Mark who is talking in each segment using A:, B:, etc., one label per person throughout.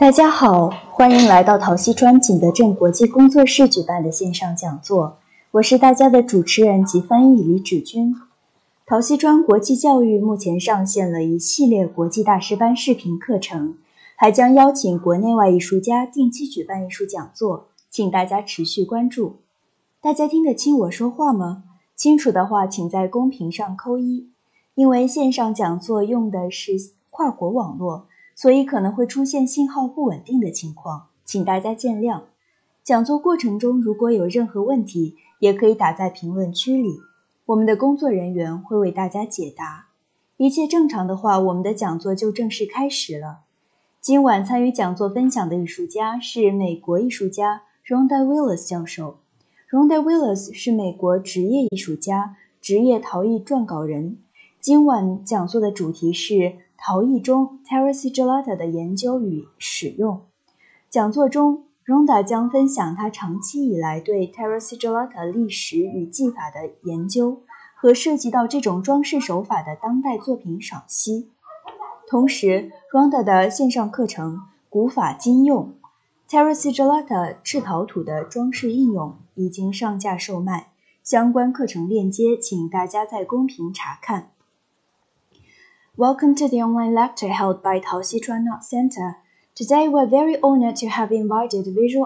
A: 大家好，欢迎来到陶溪川景德镇国际工作室举办的线上讲座，我是大家的主持人及翻译李芷君。陶溪川国际教育目前上线了一系列国际大师班视频课程，还将邀请国内外艺术家定期举办艺术讲座，请大家持续关注。大家听得清我说话吗？清楚的话请在公屏上扣1，因为线上讲座用的是跨国网络，所以可能会出现信号不稳定的情况，请大家见谅。讲座过程中如果有任何问题，也可以打在评论区里，我们的工作人员会为大家解答。一切正常的话，我们的讲座就正式开始了。今晚参与讲座分享的艺术家是美国艺术家 Rhonda Willis 教授。Rhonda Willis 是美国职业艺术家、职业陶艺撰稿人。今晚讲座的主题是陶艺中 Terra Sigillata 的研究与使用。讲座中 Rhonda 将分享她长期以来对 Terra Sigillata 历史与技法的研究和涉及到这种装饰手法的当代作品赏析。同时 Rhonda 的线上课程古法今用 Terra Sigillata 赤陶土的装饰应用已经上架售卖，相关课程链接请大家在公屏查看。Welcome to the online lecture held by Tao Xishuan Art Center. Today we're very honored to have invited visual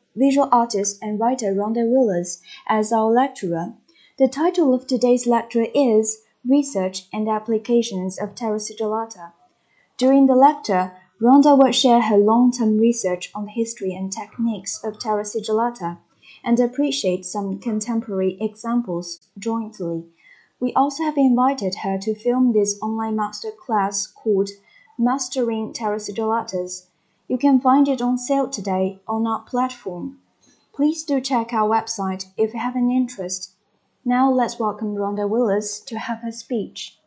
A: artist and writer Rhonda Willis as our lecturer. The title of today's lecture is Research and Applications of Terra Sigillata. During the lecture, Rhonda will share her long-term research on the history and techniques of Terra Sigillata and appreciate some contemporary examples jointly.We also have invited her to film this online masterclass called Mastering Terra Sigillatas. You can find it on sale today on our platform. Please do check our website if you have an interest. Now let's welcome Rhonda Willis to have her speech.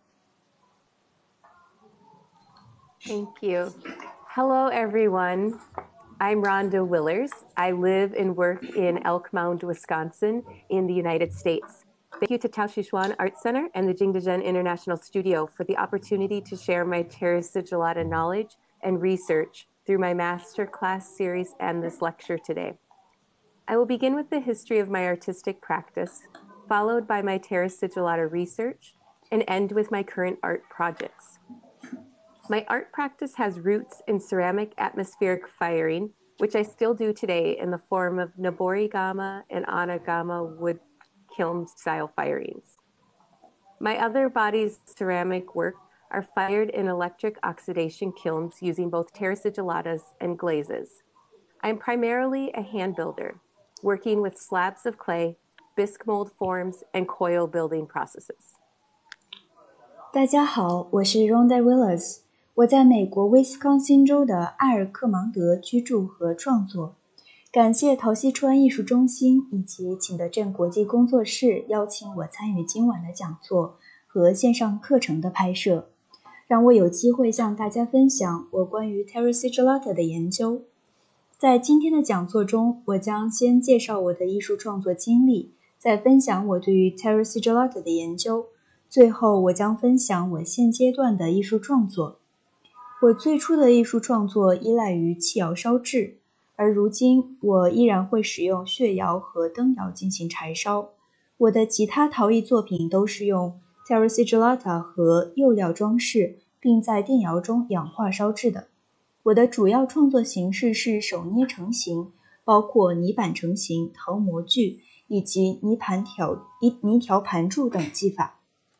B: Thank you. Hello, everyone. I'm Rhonda Willis. I live and work in Elk Mound, Wisconsin in the United States.Thank you to Tao Xishuan Art Center and the Jingdezhen International Studio for the opportunity to share my Terra Sigillata knowledge and research through my masterclass series and this lecture today. I will begin with the history of my artistic practice, followed by my Terra Sigillata research, and end with my current art projects. My art practice has roots in ceramic atmospheric firing, which I still do today in the form of Nabori-gama and Anagama wood kiln-style firings. My other bodies' ceramic work are fired in electric oxidation kilns using both Terra Sigillatas and glazes. I am primarily a hand builder, working with slabs of clay, bisque mold forms, and coil building processes.
A: 大家好，我是 Rhonda Willis， 我在美国威斯康星州的埃尔克芒德居住和创作。感谢陶溪川艺术中心以及景德镇国际工作室邀请我参与今晚的讲座和线上课程的拍摄，让我有机会向大家分享我关于 Terra Sigillata 的研究。在今天的讲座中，我将先介绍我的艺术创作经历，再分享我对于 Terra Sigillata 的研究，最后我将分享我现阶段的艺术创作。我最初的艺术创作依赖于气窑烧制，而如今我依然会使用血窑和灯窑进行柴烧。我的其他陶艺作品都是用 Terra Sigillata 和釉料装饰，并在电窑中氧化烧制的。我的主要创作形式是手捏成型，包括泥板成型、陶模具以及泥条盘柱等技法。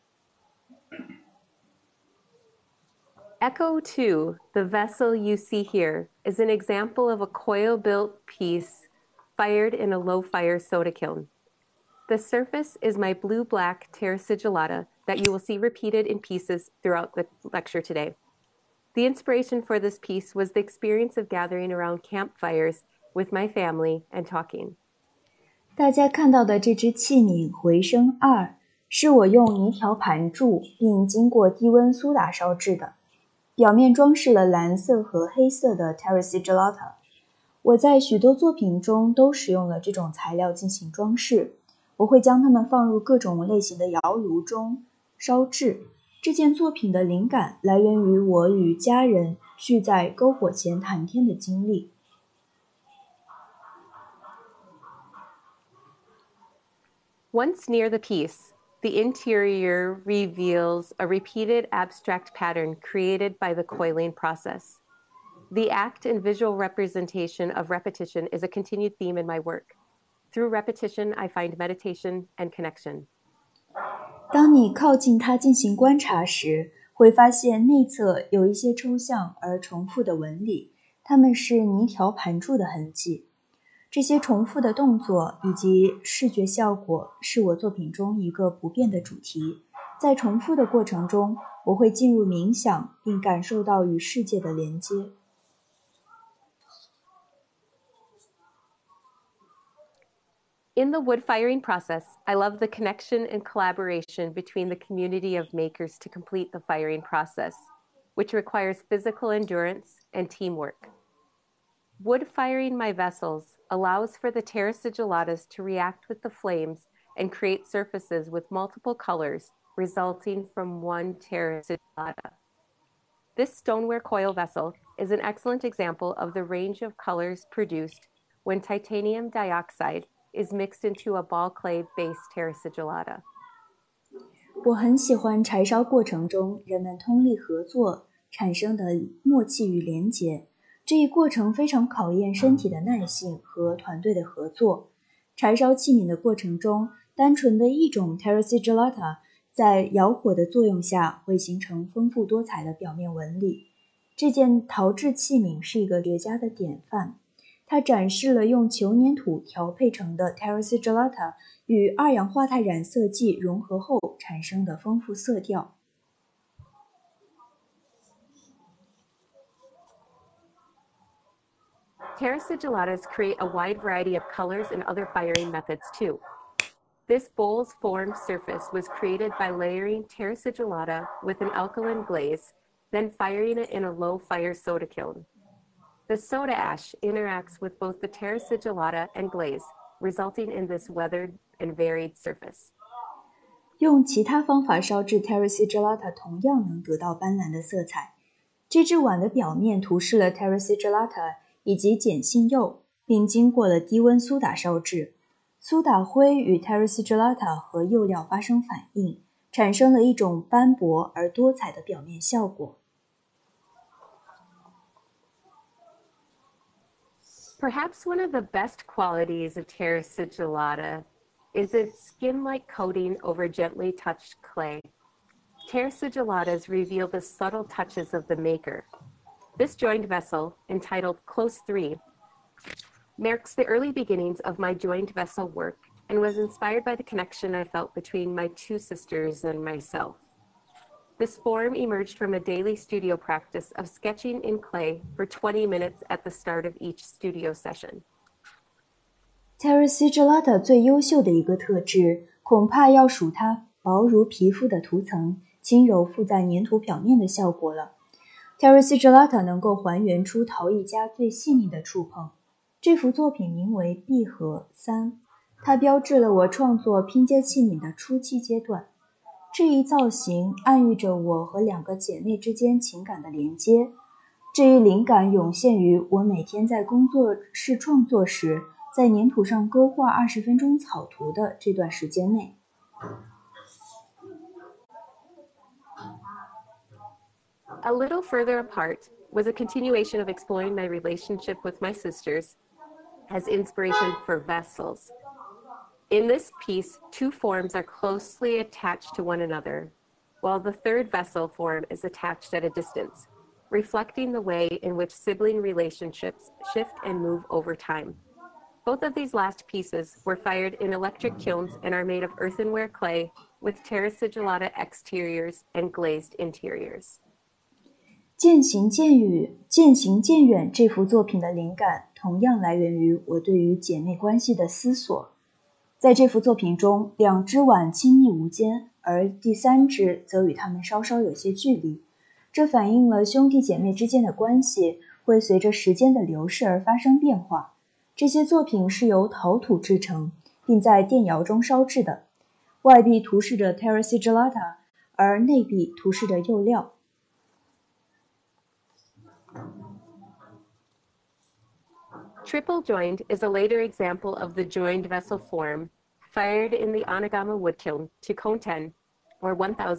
B: Echo 2, the vessel you see here, is an example of a coil-built piece fired in a low-fire soda kiln. The surface is my blue-black Terra Sigillata that you will see repeated in pieces throughout the lecture today. The inspiration for this piece was the experience of gathering around campfires with my family and talking.
A: 大家看到的这只器皿回声2，是我用泥条盘柱并经过低温苏打烧制的。表面装饰了蓝色和黑色的 Terra Sigillata。我在许多作品中都使用了这种材料进行装饰，我会将它们放入各种类型的窑炉中烧制。这件作品的灵感来源于我与家人蓄在篝火前谈天的经历。
B: Once near the piece, the interior reveals a repeated abstract pattern created by the coiling process. The act and visual representation of repetition is a continued theme in my work. Through repetition, I find meditation and connection.
A: 当你靠近它进行观察时，会发现内侧有一些抽象而重复的纹理，它们是泥条盘柱的痕迹。这些重复的动作以及视觉效果是我作品中一个不变的主题。在重复的过程中，我会进入冥想，并感受到与世界的连接。
B: In the wood firing process, I love the connection and collaboration between the community of makers to complete the firing process, which requires physical endurance and teamwork. Wood firing my vessels allows for the terra sigillatas to react with the flames and create surfaces with multiple colors resulting from one terra sigillata. This stoneware coil vessel is an excellent example of the range of colors produced when titanium dioxide is mixed into a ball clay-based terra sigillata.
A: 我很喜欢柴烧过程中人们通力合作产生的默契与连结。这一过程非常考验身体的耐性和团队的合作。柴烧器皿的过程中，单纯的一种 terra sigillata 在窑火的作用下会形成丰富多彩的表面纹理。这件陶制器皿是一个绝佳的典范，它展示了用球粘土调配成的 terra sigillata 与二氧化钛染色剂融合后产生的丰富色调。
B: Terra sigillatas create a wide variety of colors and other firing methods too. This bowl's formed surface was created by layering terra sigillata with an alkaline glaze, then firing it in a low-fire soda kiln. The soda ash interacts with both the terra sigillata and glaze, resulting in this weathered and varied surface.
A: 用其他方法烧制 terra sigillata 同样能得到斑斓的色彩。这只碗的表面涂饰了 terra sigillata 以及碱性釉，并经过了低温苏打烧制。苏打灰与 terra sigillata 和釉料发生反应，产生了一种斑驳而多彩的表面效果。
B: Perhaps one of the best qualities of terra sigillata is its skin-like coating over gently touched clay. Terra sigillatas reveal the subtle touches of the maker. This joined vessel, entitled Close 3, marks the early beginnings of my joined vessel work and was inspired by the connection I felt between my two sisters and myself. This form emerged from a daily studio practice of sketching in clay for 20 minutes at the start of each studio session.
A: terra sigillata 最优秀的一个特质，恐怕要数它薄如皮肤的涂层，轻柔附在粘土表面的效果了。terra sigillata 能够还原出陶艺家最细腻的触碰。这幅作品名为《闭合3》，它标志了我创作拼接器皿的初期阶段。这一造型暗喻着我和两个姐妹之间情感的连接。这一灵感涌现于我每天在工作室创作时，在粘土上勾画20分钟草图的这段时间内。
B: A little further apart was a continuation of exploring my relationship with my sisters as inspiration for vessels. In this piece, two forms are closely attached to one another, while the third vessel form is attached at a distance, reflecting the way in which sibling relationships shift and move over time. Both of these last pieces were fired in electric kilns and are made of earthenware clay with terra sigillata exteriors and glazed interiors.
A: 渐行渐远这幅作品的灵感同样来源于我对于姐妹关系的思索。在这幅作品中，两只碗亲密无间，而第三只则与它们稍稍有些距离。这反映了兄弟姐妹之间的关系会随着时间的流逝而发生变化。这些作品是由陶土制成，并在电窑中烧制的，外壁涂饰着 terra sigillata， 而内壁涂饰着釉料。
B: Triple joined is a later example of the joined vessel form fired in the Onigama wood kiln to cone 10 or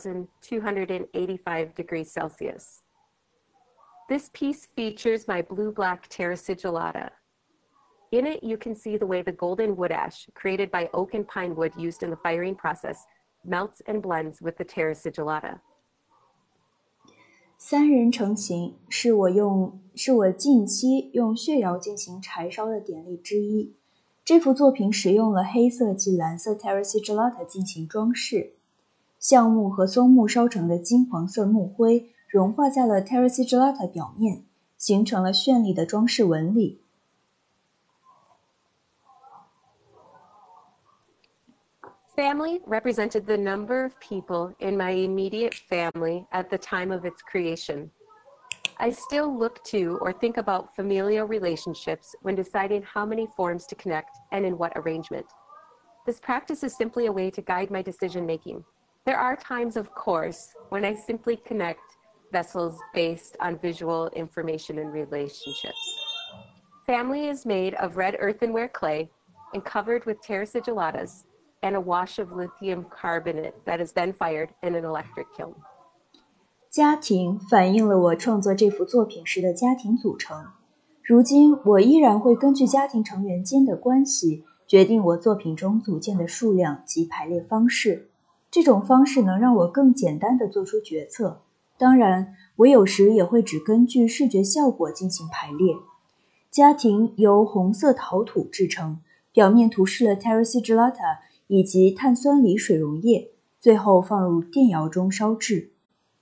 B: 1,285 degrees Celsius. This piece features my blue-black terra sigillata. In it, you can see the way the golden wood ash created by oak and pine wood used in the firing process melts and blends with the terra sigillata.
A: 三人成型是我近期用血窑进行柴烧的典例之一。这幅作品使用了黑色及蓝色 terra sigillata 进行装饰，橡木和松木烧成的金黄色木灰融化在了 terra sigillata 表面，形成了绚丽的装饰纹理。
B: Family represented the number of people in my immediate family at the time of its creation. I still look to or think about familial relationships when deciding how many forms to connect and in what arrangement. This practice is simply a way to guide my decision making. There are times, of course, when I simply connect vessels based on visual information and relationships. Family is made of red earthenware clay and covered with terra sigillatas and a wash of lithium carbonate that is then fired in an electric kiln.
A: 家庭反映了我创作这幅作品时的家庭组成。如今，我依然会根据家庭成员间的关系，决定我作品中组件的数量及排列方式。这种方式能让我更简单地做出决策。当然，我有时也会只根据视觉效果进行排列。家庭由红色陶土制成，表面涂饰了 terra sigillata 以及碳酸锂水溶液，最后放入电窑中烧制。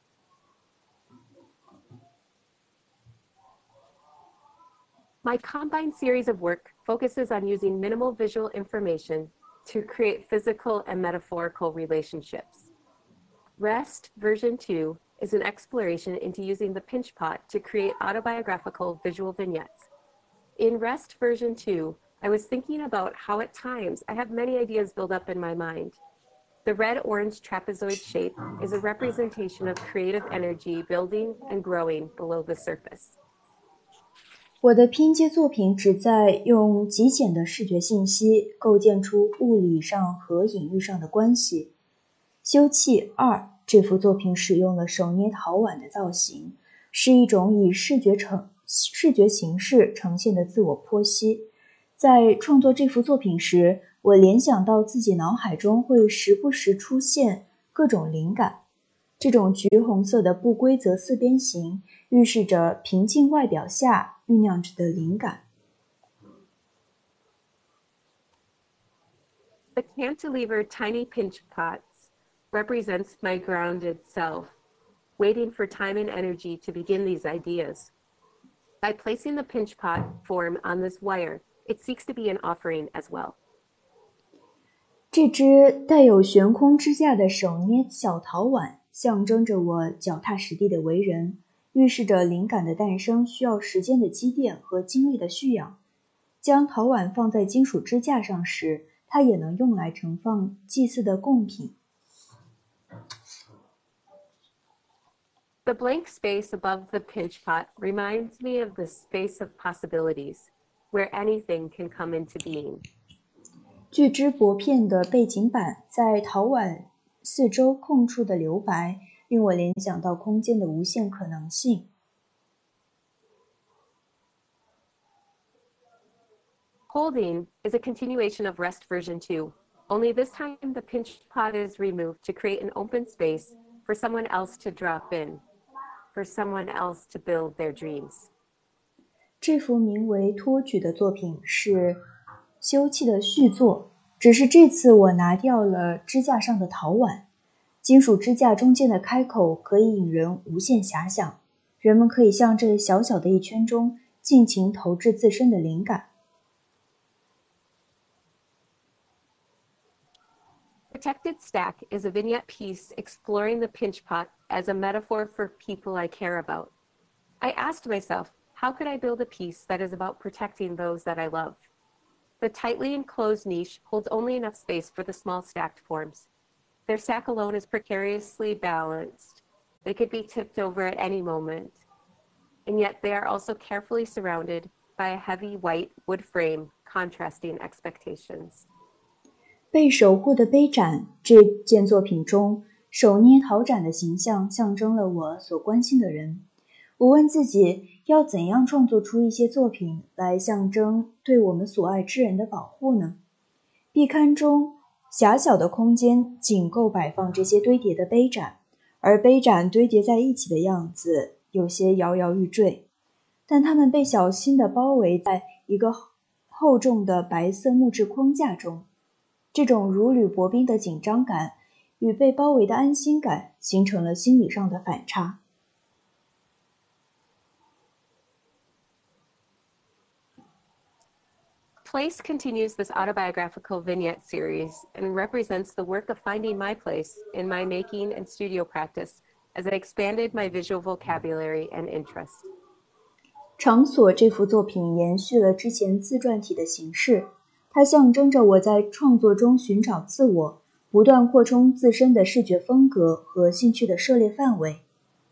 B: My combined series of work focuses on using minimal visual information to create physical and metaphorical relationships. Rest version 2 is an exploration into using the pinch pot to create autobiographical visual vignettes. In Rest version 2, I was thinking about how at times I have many ideas build up in my mind. The red-orange trapezoid shape is a representation of creative energy building and growing below the surface.
A: 我的拼接作品旨在用极简的视觉信息构建出物理上和隐喻上的关系。休憩2这幅作品使用了手捏陶碗的造型，是一种以视觉形式呈现的自我剖析。在创作这幅作品时，我联想到自己脑海中会时不时出现各种灵感。这种橘红色的不规则四边形预示着平静外表下酝酿着的灵感。
B: The cantilever tiny pinch pots represents my grounded self, waiting for time and energy to begin these ideas. By placing the pinch pot form on this wire, it seeks to be an offering as well.
A: 这只带有悬空支架的手捏小陶碗象征着我脚踏实地的为人，预示着灵感的诞生需要时间的积淀和精力的蓄养。将陶碗放在金属支架上时，它也能用来盛放祭祀的贡品。
B: The blank space above the pinch pot reminds me of the space of possibilities, where anything can come into being.
A: 聚酯薄片的背景板在陶碗四周空处的留白，令我联想到空间的无限可能性。
B: Holding is a continuation of Rest version 2, only this time the pinch pot is removed to create an open space for someone else to drop in, for someone else to build their dreams.
A: 这幅名为托举的作品是休憩的续作，只是这次我拿掉了支架上的陶碗。金属支架中间的开口可以引人无限遐想，人们可以向这小小的一圈中尽情投掷自身的灵感。
B: Protected Stack is a vignette piece exploring the pinch pot as a metaphor for people I care about. I asked myself, how could I build a piece that is about protecting those that I love? The tightly enclosed niche holds only enough space for the small stacked forms. Their stack alone is precariously balanced. They could be tipped over at any moment. And yet they are also carefully surrounded by a heavy white wood frame, contrasting expectations.
A: 被守护的杯盏这件作品中，手捏陶盏的形象象征了我所关心的人。我问自己，要怎样创作出一些作品来象征对我们所爱之人的保护呢？壁龛中狭小的空间仅够摆放这些堆叠的杯盏，而杯盏堆叠在一起的样子有些摇摇欲坠，但它们被小心地包围在一个厚重的白色木质框架中。这种如履薄冰的紧张感与被包围的安心感形成了心理上的反差。
B: Place continues this autobiographical vignette series and represents the work of finding my place in my making and studio practice as I expanded my visual vocabulary and interest.
A: 场所这幅作品延续了之前自传体的形式，它象征着我在创作中寻找自我，不断扩充自身的视觉风格和兴趣的涉猎范围。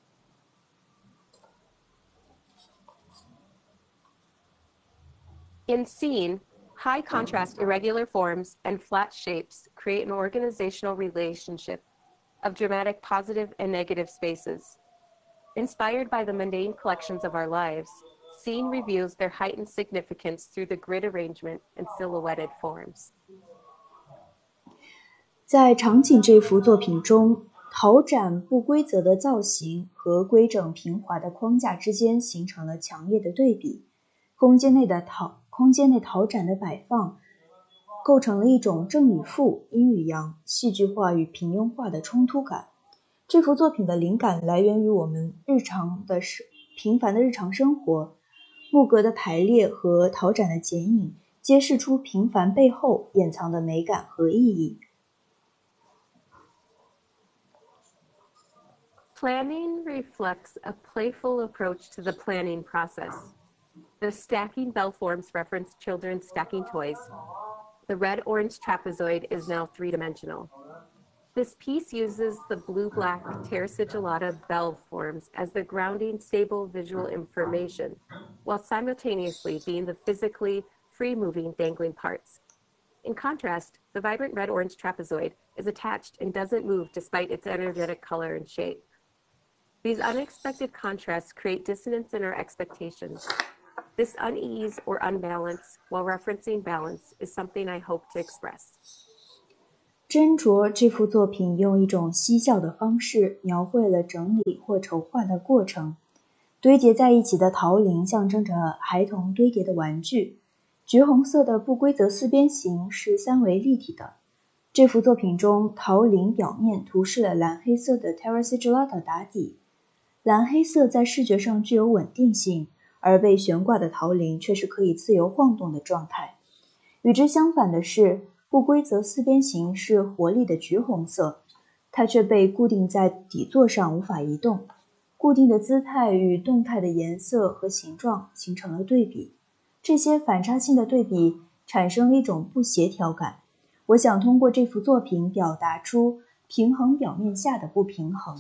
B: In scene, high contrast irregular forms and flat shapes create an organizational relationship of dramatic positive and negative spaces. Inspired by the mundane collections of our lives, scene reveals their heightened significance through the grid arrangement and silhouetted forms.
A: 在场景这幅作品中，陶盏不规则的造型和规整平滑的框架之间形成了强烈的对比。空间内陶盏的摆放构成了一种正与负、阴与阳、戏剧化与平庸化的冲突感。这幅作品的灵感来源于我们平凡的日常生活，木格的排列和陶盏的剪影揭示出平凡背后掩藏的美感和意义。
B: Planning reflects a playful approach to the planning process. The stacking bell forms reference children stacking toys. The red-orange trapezoid is now three-dimensional. This piece uses the blue-black terrasigillata bell forms as the grounding, stable visual information, while simultaneously being the physically free-moving, dangling parts. In contrast, the vibrant red-orange trapezoid is attached and doesn't move despite its energetic color and shape. These unexpected contrasts create dissonance in our expectations. This unease or unbalance, while referencing balance, is something I hope to express.
A: 斟酌这幅作品用一种嬉笑的方式描绘了整理或筹划的过程。堆叠在一起的陶铃象征着孩童堆叠的玩具。橘红色的不规则四边形是三维立体的。这幅作品中，陶铃表面涂饰了蓝黑色的 terrasigillata 打底。蓝黑色在视觉上具有稳定性，而被悬挂的陶铃却是可以自由晃动的状态。与之相反的是，不规则四边形是活力的橘红色，它却被固定在底座上无法移动。固定的姿态与动态的颜色和形状形成了对比，这些反差性的对比产生了一种不协调感。我想通过这幅作品表达出平衡表面下的不平衡。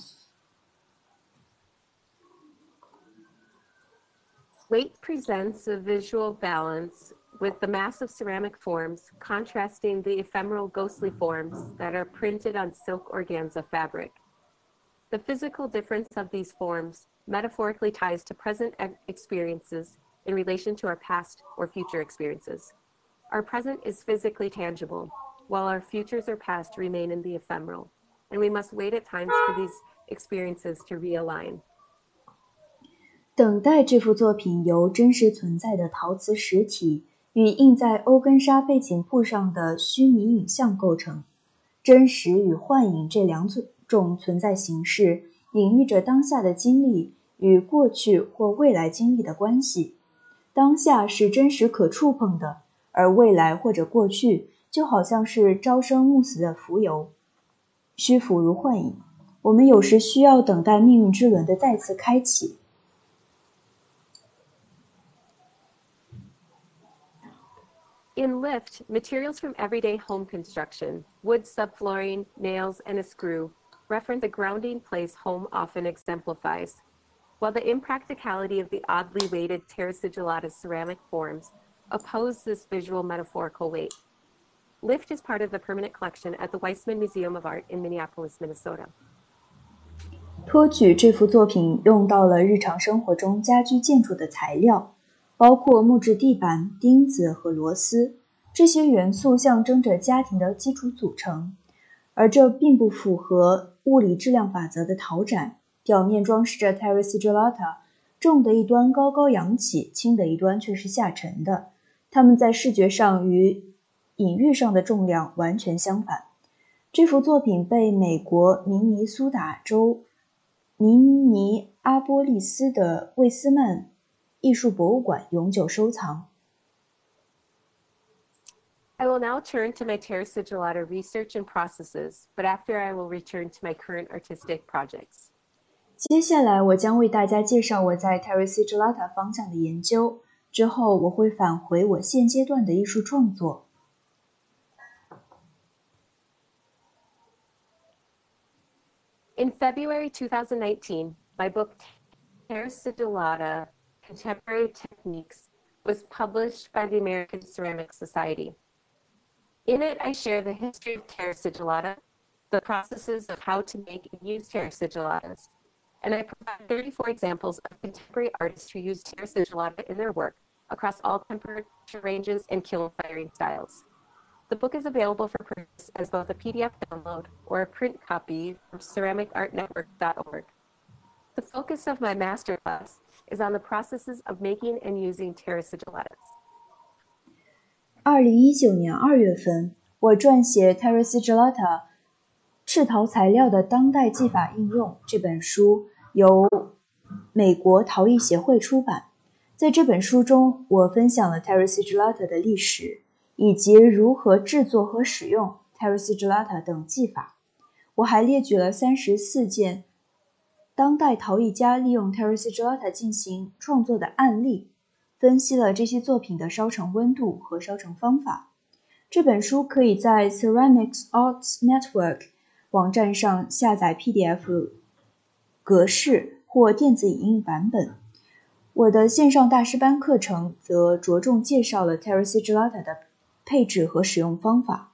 B: Weight presents a visual balance with the massive ceramic forms contrasting the ephemeral ghostly forms that are printed on silk organza fabric. The physical difference of these forms metaphorically ties to present experiences in relation to our past or future experiences. Our present is physically tangible, while our futures or past remain in the ephemeral, and we must wait at times for these experiences to realign.
A: 等待这幅作品由真实存在的陶瓷实体与印在欧根纱背景布上的虚拟影像构成。真实与幻影这两种存在形式隐喻着当下的经历与过去或未来经历的关系。当下是真实可触碰的，而未来或者过去就好像是朝生暮死的浮游，虚浮如幻影。我们有时需要等待命运之轮的再次开启。
B: In Lift, materials from everyday home construction, wood subflooring, nails, and a screw, reference the grounding place home often exemplifies. while the impracticality of the oddly weighted terra sigillata ceramic forms oppose this visual metaphorical weight. Lift is part of the permanent collection at the Weissman Museum of Art in Minneapolis, Minnesota.
A: 托举这幅作品用到了日常生活中家居建筑的材料，包括木质地板、钉子和螺丝，这些元素象征着家庭的基础组成，而这并不符合物理质量法则的陶盏。表面装饰着 terra sigillata， 重的一端高高扬起，轻的一端却是下沉的，它们在视觉上与隐喻上的重量完全相反。这幅作品被美国明尼苏达州明尼阿波利斯的魏斯曼艺术博物馆永久收藏。
B: I will now turn to my terra sigillata research and processes, but after I will return to my current artistic projects.
A: 接下来我将为大家介绍我在 terra sigillata 方向的研究，之后我会返回我现阶段的艺术创作。
B: In February 2019, my book Terra Sigillata: Contemporary Techniques was published by the American Ceramic Society. In it, I share the history of terra sigillata, the processes of how to make and use terra sigillatas, and I provide 34 examples of contemporary artists who use terra sigillata in their work across all temperature ranges and kiln firing styles. The book is available for purchase as both a PDF download or a print copy from ceramicartnetwork.org. The focus of my masterclass is on the processes of making and using terra sigillatas.
A: 2019年2月份，我撰写 Terra Sigillata 赤陶材料的当代技法应用这本书，由美国陶艺协会出版。在这本书中，我分享了 Terra Sigillata 的历史，以及如何制作和使用 terra sigillata 等技法。我还列举了34件当代陶艺家利用 terra sigillata 进行创作的案例，分析了这些作品的烧成温度和烧成方法。这本书可以在 Ceramics Arts Network 网站上下载 PDF 格式或电子影印版本。我的线上大师班课程则着重介绍了 terra sigillata 的配置和使用方法。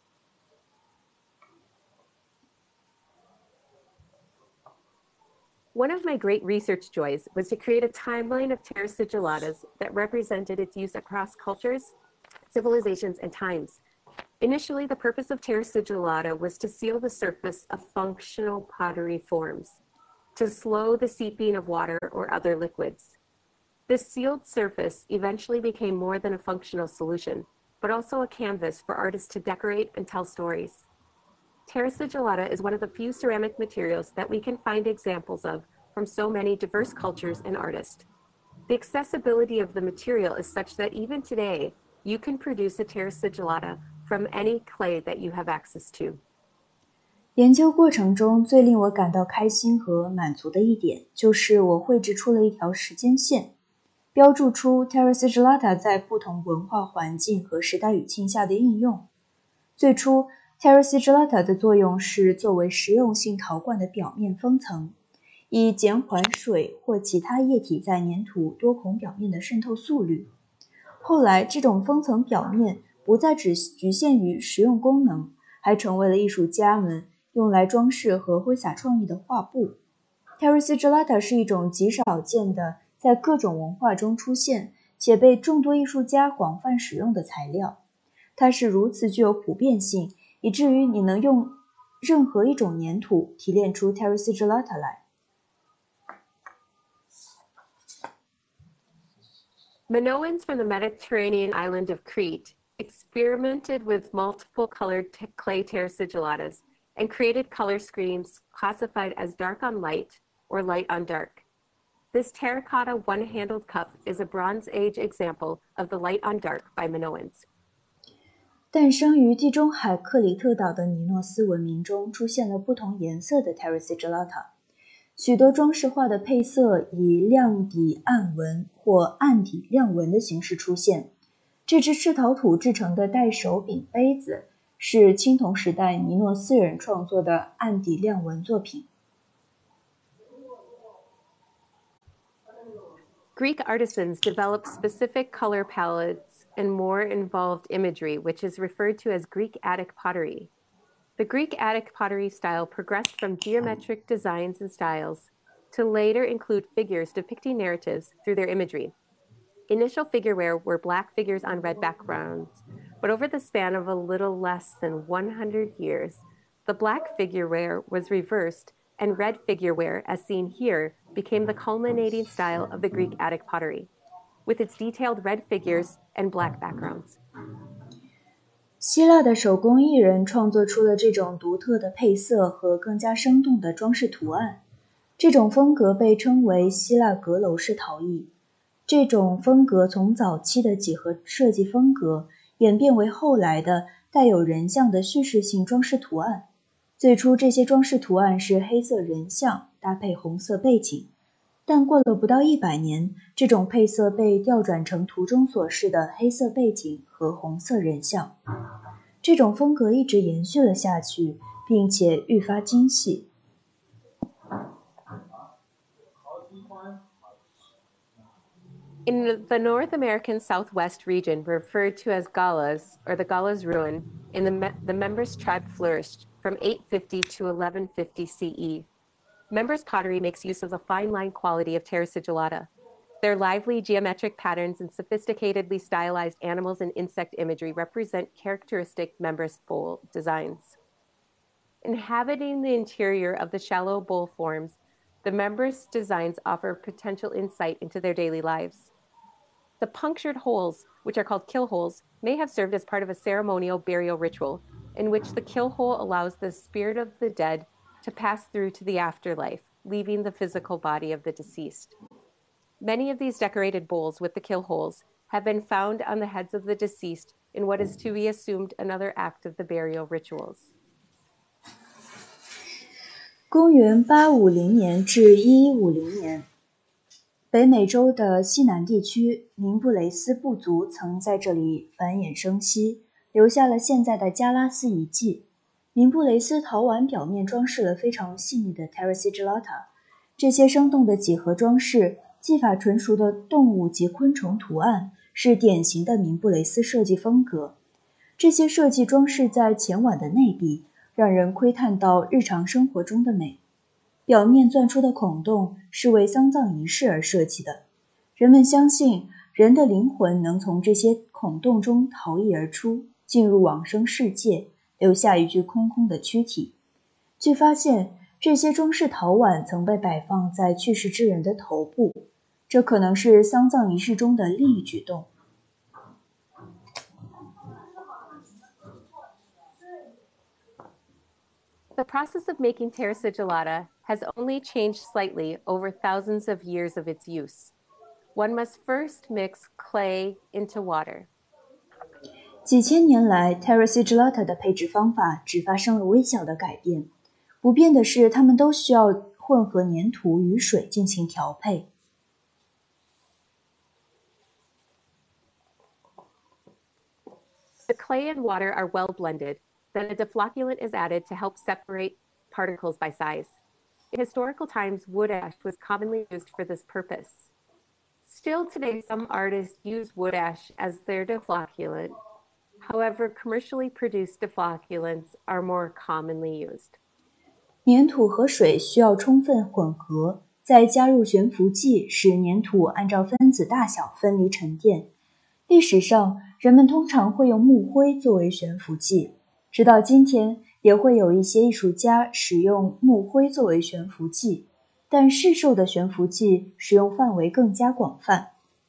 B: One of my great research joys was to create a timeline of terra sigillatas that represented its use across cultures, civilizations, and times. Initially, the purpose of terra sigillata was to seal the surface of functional pottery forms, to slow the seeping of water or other liquids. This sealed surface eventually became more than a functional solution, but also a canvas for artists to decorate and tell stories. Terra sigillata is one of the few ceramic materials that we can find examples of from so many diverse cultures and artists. The accessibility of the material is such that even today, you can produce a terra sigillata from any clay that you have access to.
A: 研究过程中最令我感到开心和满足的一点，就是我绘制出了一条时间线，标注出 terra sigillata 在不同文化环境和时代语境下的应用。最初terra sigillata 的作用是作为实用性陶罐的表面封层，以减缓水或其他液体在粘土多孔表面的渗透速率。后来，这种封层表面不再只局限于实用功能，还成为了艺术家们用来装饰和挥洒创意的画布。terra sigillata 是一种极少见的在各种文化中出现且被众多艺术家广泛使用的材料。它是如此具有普遍性，以至于你能用任何一种粘土提炼出 terra sigillata 来。
B: Minoans from the Mediterranean island of Crete experimented with multiple colored clay terra sigillatas and created color schemes classified as dark on light or light on dark. This terracotta one-handled cup is a Bronze Age example of the light on dark by Minoans.
A: 诞生于地中海克里特岛的尼诺斯文明中出现了不同颜色的 terra sigillata， 许多装饰画的配色以亮底暗纹或暗底亮纹的形式出现。这只赤陶土制成的带手柄杯子是青铜时代尼诺斯人创作的暗底亮纹作品。
B: Greek artisans developed specific color palettes and more involved imagery, which is referred to as Greek Attic pottery. The Greek Attic pottery style progressed from geometric designs and styles to later include figures depicting narratives through their imagery. Initial figureware were black figures on red backgrounds, but over the span of a little less than 100 years, the black figureware was reversed and red figureware, as seen here, became the culminating style of the Greek Attic pottery, with its detailed red figures and black backgrounds.
A: 希腊的手工艺人创作出了这种独特的配色和更加生动的装饰图案，这种风格被称为希腊阁楼式陶艺。这种风格从早期的几何设计风格演变为后来的带有人像的叙事性装饰图案。最初这些装饰图案是黑色人像搭配红色背景，但过了不到100年，这种配色被调转成图中所示的黑色背景和红色人像。这种风格一直延续了下去，并且愈发精细。
B: In the North American Southwest region, referred to as Gallas, or the Gallas Ruin, in the Members tribe flourished from 850 to 1150 CE. Members pottery makes use of the fine line quality of terra sigillata. Their lively geometric patterns and sophisticatedly stylized animals and insect imagery represent characteristic Members bowl designs. Inhabiting the interior of the shallow bowl forms, the Members designs offer potential insight into their daily lives. The punctured holes, which are called kill holes, may have served as part of a ceremonial burial ritual in which the kill hole allows the spirit of the dead to pass through to the afterlife, leaving the physical body of the deceased. Many of these decorated bowls with the kill holes have been found on the heads of the deceased in what is to be assumed another act of the burial rituals.
A: 公元850年至1150年，北美洲的西南地区明布雷斯部族曾在这里繁衍生息，留下了现在的加拉斯遗迹。明布雷斯陶碗表面装饰了非常细腻的 terra sigillata， 这些生动的几何装饰、技法纯熟的动物及昆虫图案是典型的明布雷斯设计风格。这些设计装饰在前碗的内壁，让人窥探到日常生活中的美。表面钻出的孔洞是为丧葬仪式而设计的，人们相信人的灵魂能从这些孔洞中逃逸而出，进入往生世界，留下一具空空的躯体。据发现，这些装饰陶碗曾被摆放在去世之人的头部，这可能是丧葬仪式中的另一举动。
B: The process of making terra sigillata has only changed slightly over thousands of years of its use. One must first mix clay into water.
A: 几千年来 terra sigillata 的配置方法只发生了微小的改变，不变的是它们都需要混合粘土与水进行调配。
B: The clay and water are well blended. Then a deflocculant is added to help separate particles by size. In historical times, wood ash was commonly used for this purpose. Still today, some artists use wood ash as their deflocculant. However, commercially produced deflocculants are more commonly used.
A: 粘土和水需要充分混合，再加入悬浮剂，使粘土按照分子大小分离沉淀。历史上，人们通常会用木灰作为悬浮剂。直到今天，也会有一些艺术家使用木灰作为悬浮剂，但市售的悬浮剂使用范围更加广泛。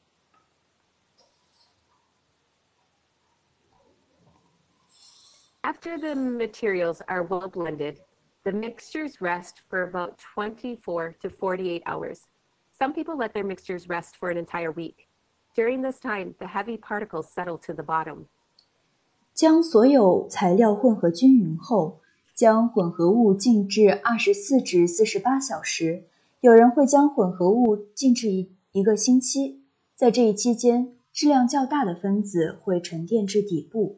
B: After the materials are well blended, the mixtures rest for about 24 to 48 hours. Some people let their mixtures rest for an entire week. During this time, the heavy particles settle to the bottom.
A: 将所有材料混合均匀后，将混合物静置24至48小时。有人会将混合物静置一个星期，在这一期间，质量较大的分子会沉淀至底部。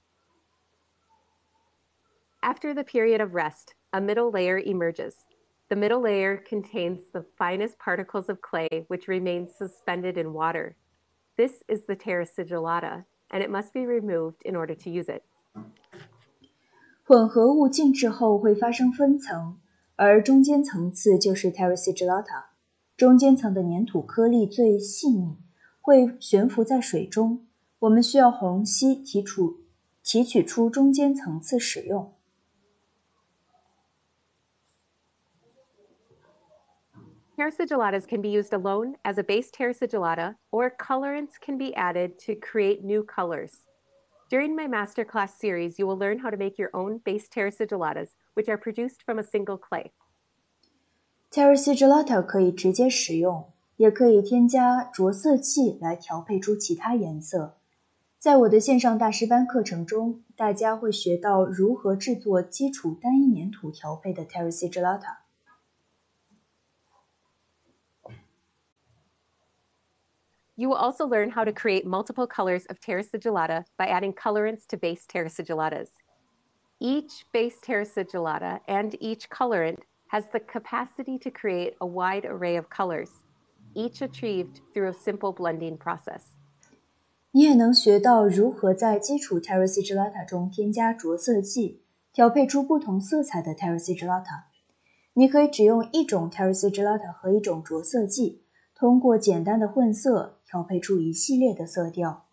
B: After the period of rest, a middle layer emerges. The middle layer contains the finest particles of clay, which remain suspended in water. This is the terra sigillata, and it must be removed in order to use it.
A: 混合物静置后会发生分层，而中间层次就是 terra sigillata。中间层的粘土颗粒最细密，会悬浮在水中。我们需要虹吸提取出中间层次使用。
B: Terra sigillatas can be used alone as a base terra sigillata, or colorants can be added to create new colors. During my masterclass series, you will learn how to make your own base terra sigillatas, which are produced from a single clay.
A: terra sigillata 可以直接使用，也可以添加着色剂来调配出其他颜色。在我的线上大师班课程中，大家会学到如何制作基础单一粘土调配的 terra sigillata。
B: You will also learn how to create multiple colors of terra sigillata by adding colorants to base terra sigillatas. Each base terra sigillata and each colorant has the capacity to create a wide array of colors, each achieved through a simple blending process.
A: 你也能学到如何在基础 terra sigillata 中添加着色剂，调配出不同色彩的 terra sigillata。你可以只用一种 terra sigillata 和一种着色剂，通过简单的混色调配出一系列的色调。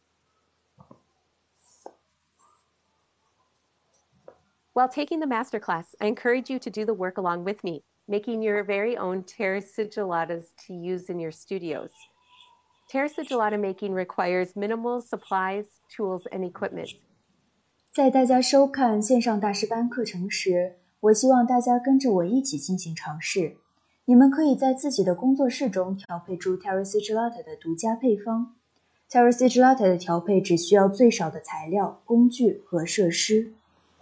B: While taking the masterclass, I encourage you to do the work along with me, making your very own terra sigillatas to use in your studios. Terra sigillata making requires minimal supplies, tools, and equipment.
A: 在大家收看线上大师班课程时，我希望大家跟着我一起进行尝试。你们可以在自己的工作室中调配出 terra sigillata 的独家配方。terra sigillata 的调配只需要最少的材料、工具和设施。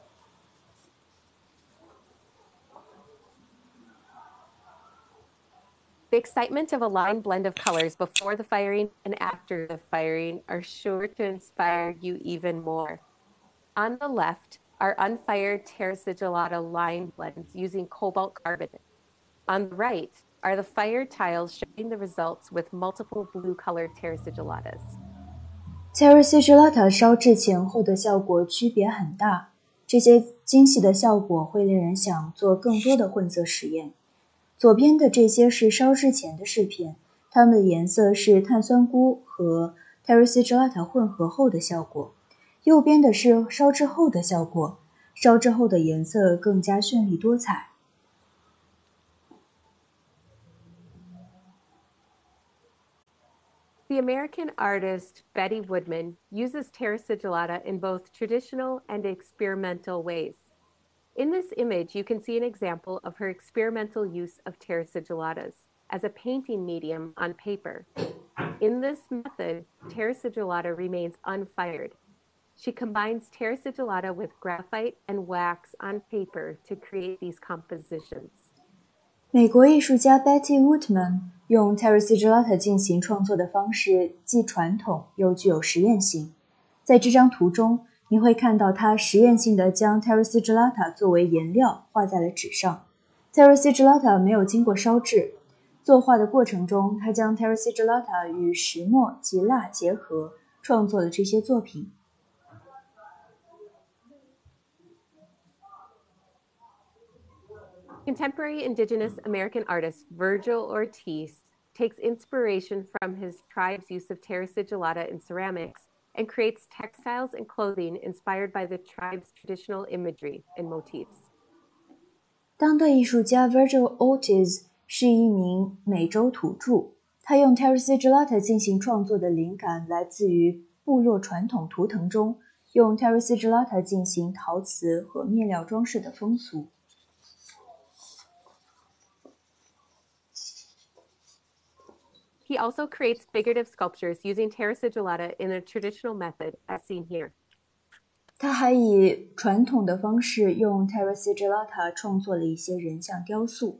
B: The excitement of a line blend of colors before the firing and after the firing are sure to inspire you even more. On the left are unfired terra sigillata line blends using cobalt carbonate. On the right are the fired tiles showing the results with multiple blue-colored terra sigillatas.
A: terra sigillata 烧制前后的效果区别很大，这些精细的效果会令人想做更多的混色实验。左边的这些是烧制前的试片，它们的颜色是碳酸钴和 terra sigillata 混合后的效果。右边的是烧制后的效果，烧制后的颜色更加绚丽多彩。
B: The American artist Betty Woodman uses terra sigillata in both traditional and experimental ways. In this image, you can see an example of her experimental use of terra sigillatas as a painting medium on paper. In this method, terra sigillata remains unfired. She combines terra sigillata with graphite and wax on paper to create these compositions.
A: 美国艺术家 Betty Woodman 用 terra sigillata 进行创作的方式既传统又具有实验性。在这张图中，你会看到他实验性地将 terra sigillata 作为颜料画在了纸上。terra sigillata 没有经过烧制，作画的过程中，他将 terra sigillata 与石墨及蜡结合，创作了这些作品。
B: Contemporary indigenous American artist Virgil Ortiz takes inspiration from his tribe's use of terra sigillata in ceramics and creates textiles and clothing inspired by the tribe's traditional imagery and motifs.
A: 当代艺术家 Virgil Ortiz 是一名美洲土著，他用 terra sigillata 进行创作的灵感来自于部落传统图腾中用 terra sigillata 进行陶瓷和面料装饰的风俗。
B: He also creates figurative sculptures using terra sigillata in a traditional method, as seen here.
A: 他还以传统的方式用 terra sigillata 创作了一些人像雕塑。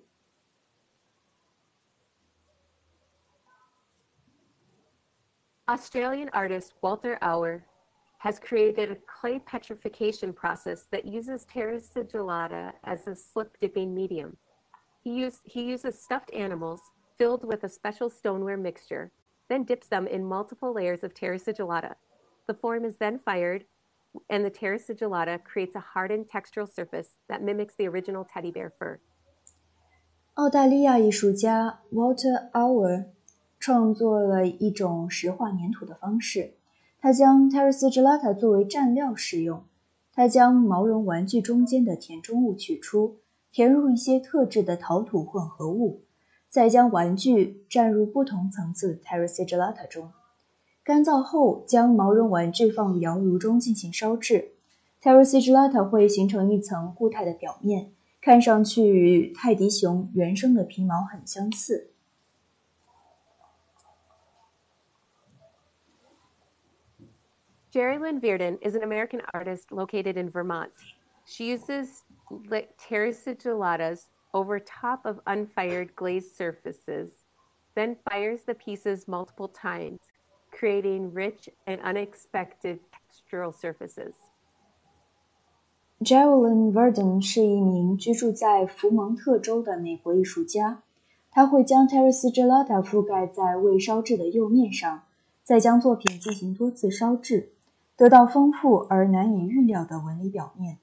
B: Australian artist Walter Auer has created a clay petrification process that uses terra sigillata as a slip dipping medium. He uses stuffed animals filled with a special stoneware mixture, then dips them in multiple layers of terra sigillata. The form is then fired, and the terra sigillata creates a hardened textural surface that mimics the original teddy bear fur.
A: 澳大利亚艺术家 Walter Auer 创作了一种石化粘土的方式，他将 terra sigillata 作为蘸料使用。他将毛绒玩具中间的填充物取出，填入一些特制的陶土混合物，再将玩具蘸入不同层次的 terra sigillata 中。干燥后，将毛绒玩具放入窑炉中进行烧制。terra sigillata 会形成一层固态的表面，看上去与泰迪熊原生的皮毛很相似。
B: Jerilyn Virden is an American artist located in Vermont. She uses terra sigillatas over top of unfired glazed surfaces, then fires the pieces multiple times, creating rich and unexpected textural surfaces.
A: Jerilyn Virden 是一名居住在福蒙特州的美国艺术家，他会将 terra sigillata 覆盖在未烧制的釉面上，再将作品进行多次烧制，得到丰富而难以预料的纹理表面。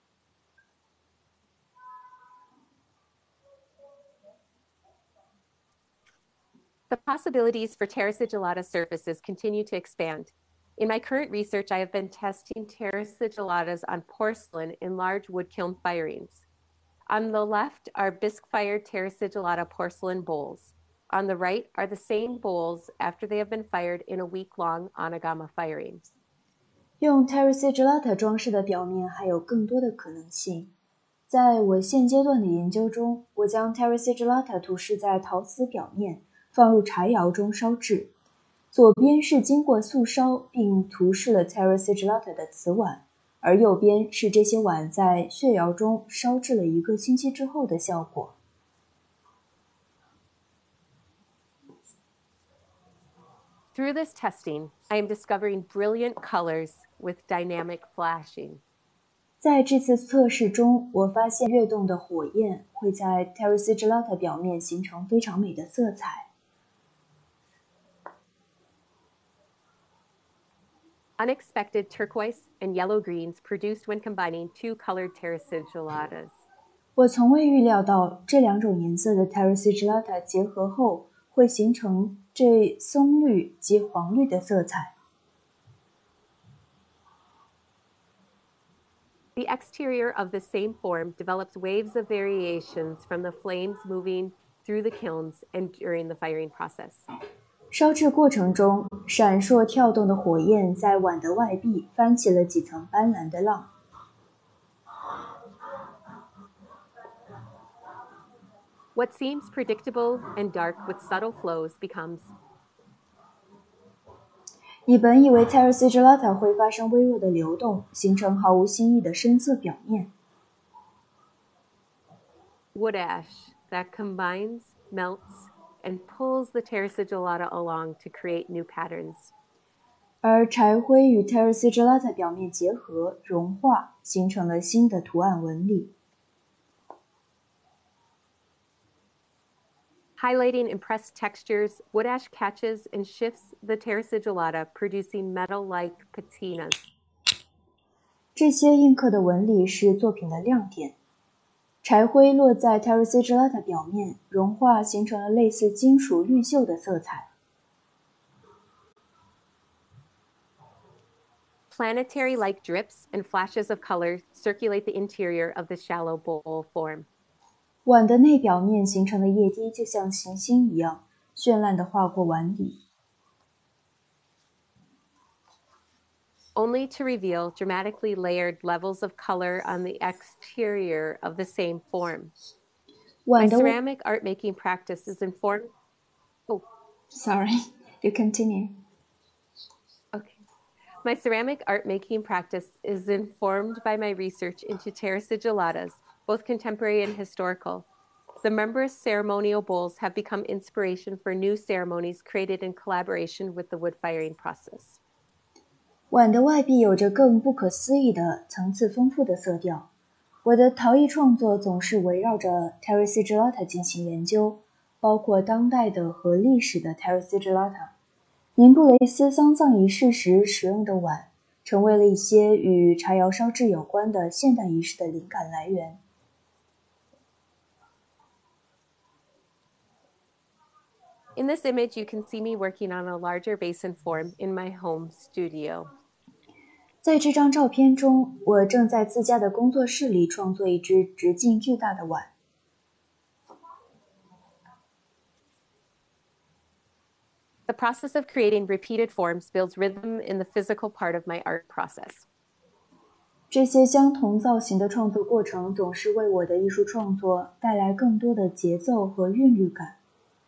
B: The possibilities for terra sigillata surfaces continue to expand. In my current research, I have been testing terra sigillatas on porcelain in large wood kiln firings. On the left are bisque-fired terra sigillata porcelain bowls. On the right are the same bowls after they have been fired in a week-long Anagama firing.
A: 用 terra sigillata 装饰的表面还有更多的可能性。在我现阶段的研究中，我将 terra sigillata 涂饰在陶瓷表面，放入柴窑中烧制。左边是经过速烧并涂饰了 terra sigillata 的瓷碗，而右边是这些碗在血窑中烧制了1个星期之后的效果。
B: Through this testing, I am discovering brilliant colors with dynamic flashing.
A: 在这次测试中，我发现跃动的火焰会在 terra sigillata 表面形成非常美的色彩。
B: Unexpected turquoise and yellow greens produced when combining two colored terra sigillatas.
A: 我从未预料到这2种颜色的 terra sigillata 结合后会形成这松绿及黄绿的色彩。
B: The exterior of the same form develops waves of variations from the flames moving through the kilns and during the firing process.
A: 烧制过程中，闪烁跳动的火焰在碗的外壁翻起了几层斑斓的浪。
B: What seems predictable and dark with subtle flows becomes
A: 你本以为 terra sigillata 会发生微弱的流动，形成毫无新意的深色表面。
B: wood ash that combines, melts, and pulls the terra sigillata along to create new patterns.
A: 而柴灰与 terra sigillata 表面结合、融化，形成了新的图案纹理。
B: Highlighting impressed textures, wood ash catches and shifts the terra sigillata, producing metal-like patinas.
A: 这些印刻的纹理是作品的亮点。柴灰落在 terra sigillata 表面，融化形成了类似金属绿锈的色彩。
B: Planetary-like drips and flashes of color circulate the interior of the shallow bowl form.
A: 碗的内表面形成的液滴就像行星一样，绚烂地划过碗底。
B: Only to reveal dramatically layered levels of color on the exterior of the same form. My ceramic art making practice is informed. Oh,
A: sorry, you continue.
B: Okay. My ceramic art making practice is informed by my research into terra sigillatas, both contemporary and historical. The membranous ceremonial bowls have become inspiration for new ceremonies created in collaboration with the wood firing process.
A: 碗的外壁有着更不可思议的层次丰富的色调。 我的陶艺创作总是围绕着 Terry Sigillata 进行研究，包括当代的和历史的 Terry Sigillata。宁布雷斯丧葬仪式时使用的碗，成为了一些与茶窑烧制有关的现代仪式的灵感来源。
B: In this image, you can see me working on a larger basin form in my home studio.
A: 在这张照片中，我正在自家的工作室里创作一只直径巨大的碗。
B: The process of creating repeated forms builds rhythm in the physical part of my art process.
A: 这些相同造型的创作过程总是为我的艺术创作带来更多的节奏和韵律感。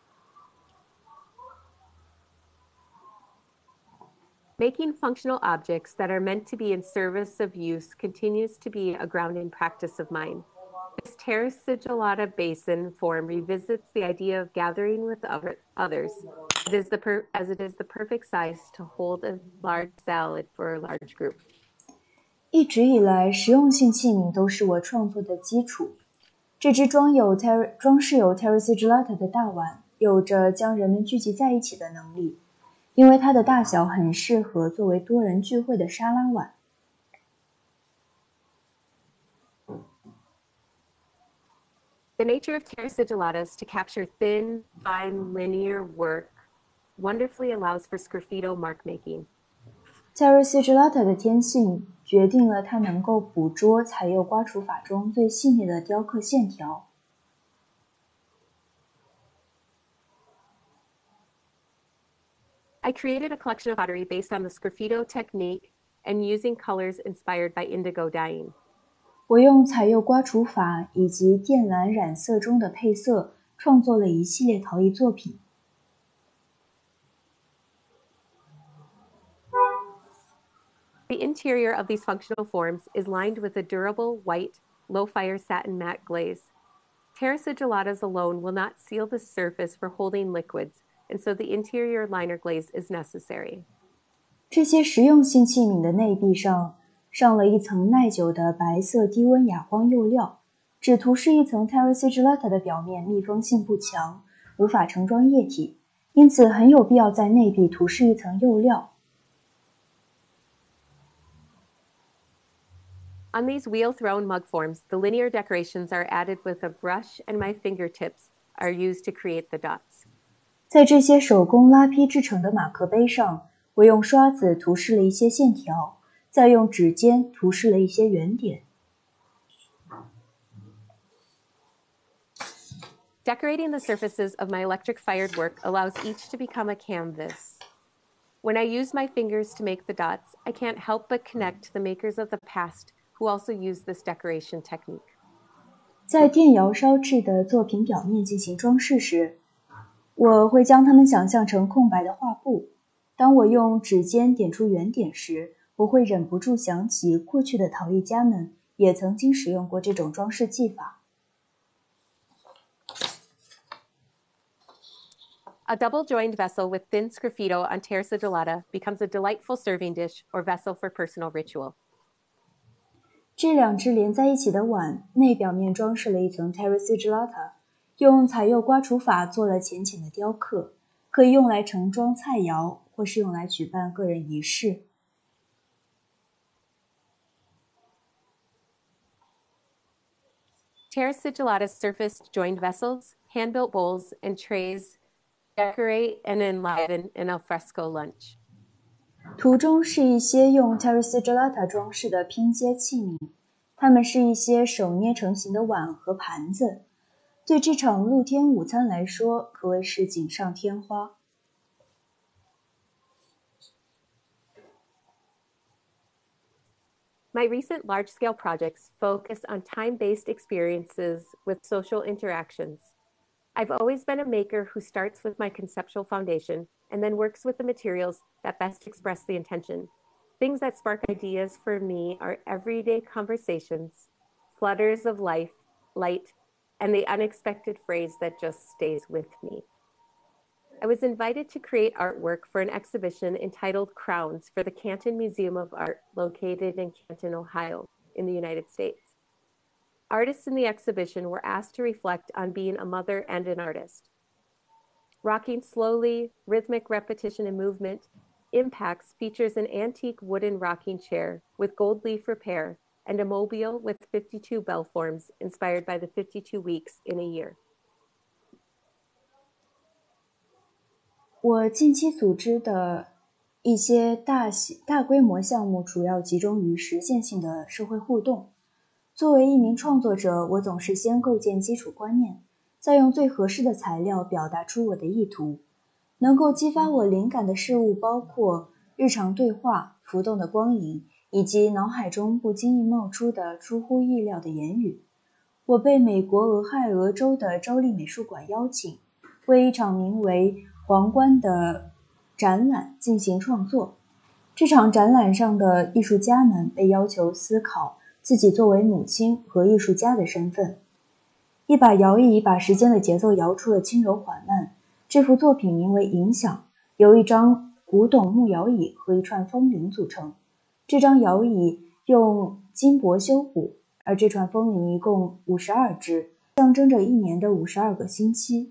B: Making functional objects that are meant to be in service of use continues to be a grounding practice of mine. This Terra Sigillata basin form revisits the idea of gathering with others, as it is the perfect size to hold a large salad for a large group.
A: 一直以来，实用性器皿都是我创作的基础。这只装饰有 Terry Sigillata 的大碗，有着将人们聚集在一起的能力。因为它的大小很适合作为多人聚会的沙拉碗。
B: The nature of Terra Sigillatas to capture thin, fine, linear work wonderfully allows for sgraffito mark making.
A: Terra Sigillata 的天性决定了它能够捕捉彩釉刮除法中最细腻的雕刻线条。
B: I created a collection of pottery based on the sgraffito technique and using colors inspired by indigo dyeing.
A: 我用彩釉刮除法以及靛蓝染色中的配色，创作了一系列陶艺作品。
B: The interior of these functional forms is lined with a durable, white, low-fire satin matte glaze. Terra Sigillatas alone will not seal the surface for holding liquids, and so the interior liner glaze is necessary.
A: 这些实用性器皿的内壁上了一层耐久的白色低温哑光釉料，只涂饰一层 Terra Sigillata 的表面密封性不强，无法盛装液体，因此很有必要在内壁涂饰一层釉料。
B: On these wheel-thrown mug forms, the linear decorations are added with a brush and my fingertips are used to create the dots.
A: 在这些手工拉坯制成的马克杯上，我用刷子涂饰了一些线条，再用指尖涂饰了一些圆点。
B: Decorating the surfaces of my electric-fired work allows each to become a canvas. When I use my fingers to make the dots, I can't help but connect the makers of the past who also use this decoration technique.
A: 在电窑烧制的作品表面进行装饰时，我会将它们想象成空白的画布。当我用指尖点出圆点时，我会忍不住想起过去的陶艺家们也曾经使用过这种装饰技法。
B: A double-joined vessel with thin sgraffito on Terra Sigillata becomes a delightful serving dish or vessel for personal ritual.
A: 这两只连在一起的碗，内表面装饰了一层 Terra Sigillata， 用彩釉刮除法做了浅浅的雕刻，可以用来盛装菜肴，或是用来举办个人仪式。
B: Terra Sigillata's surfaced joined vessels, hand-built bowls, and trays decorate and enliven an alfresco lunch.
A: 图中是一些用 Terra Sigillata 装饰的拼接器皿，它们是一些手捏成型的碗和盘子，对这场露天午餐来说可谓是锦上添花。
B: My recent large-scale projects focus on time-based experiences with social interactions. I've always been a maker who starts with my conceptual foundation and then works with the materials that best express the intention. Things that spark ideas for me are everyday conversations, flutters of life, light, and the unexpected phrase that just stays with me. I was invited to create artwork for an exhibition entitled Crowns for the Canton Museum of Art, located in Canton, Ohio, in the United States. Artists in the exhibition were asked to reflect on being a mother and an artist. Rocking slowly, rhythmic repetition and movement, Impacts features an antique wooden rocking chair with gold leaf repair and a mobile with 52 bell forms inspired by the 52 weeks in a year.
A: 我近期组织的一些大规模项目主要集中于实践性的社会互动。作为一名创作者，我总是先构建基础观念，再用最合适的材料表达出我的意图。能够激发我灵感的事物包括日常对话、浮动的光影，以及脑海中不经意冒出的出乎意料的言语。我被美国俄亥俄州的州立美术馆邀请，为一场名为《皇冠》的展览进行创作。这场展览上的艺术家们被要求思考自己作为母亲和艺术家的身份。一把摇椅把时间的节奏摇出了轻柔缓慢。这幅作品名为《影响》，由一张古董木摇椅和一串风铃组成。这张摇椅用金箔修补，而这串风铃一共52只，象征着一年的52个星期。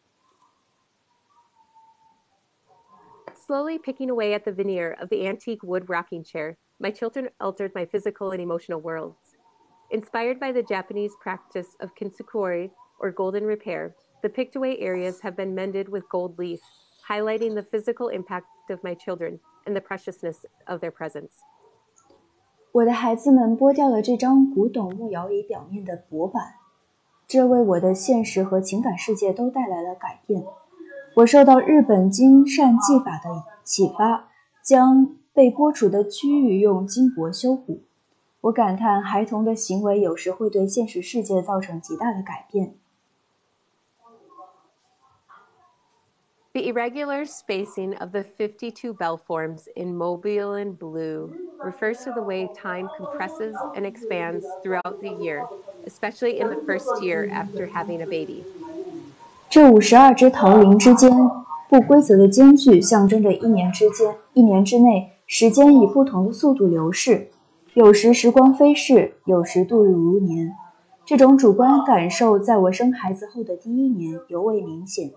B: Slowly picking away at the veneer of the antique wood rocking chair, my children altered my physical and emotional worlds. Inspired by the Japanese practice of kintsukuroi, or golden repair, the picked away areas have been mended with gold leaf, highlighting the physical impact of my children and the preciousness of their presence.
A: 我的孩子们剥掉了这张古董木摇椅表面的薄板，这为我的现实和情感世界都带来了改变。我受到日本金善技法的启发，将被剥除的区域用金箔修补。我感叹孩童的行为有时会对现实世界造成极大的改变。
B: The irregular spacing of the 52 bell forms in mobile and blue refers to the way time compresses and expands throughout the year, especially in the first year after having a baby.
A: 这52只桃铃之间不规则的间距象征着一年之内时间以不同的速度流逝，有时时光飞逝，有时度日如年。这种主观感受在我生孩子后的第一年尤为明显。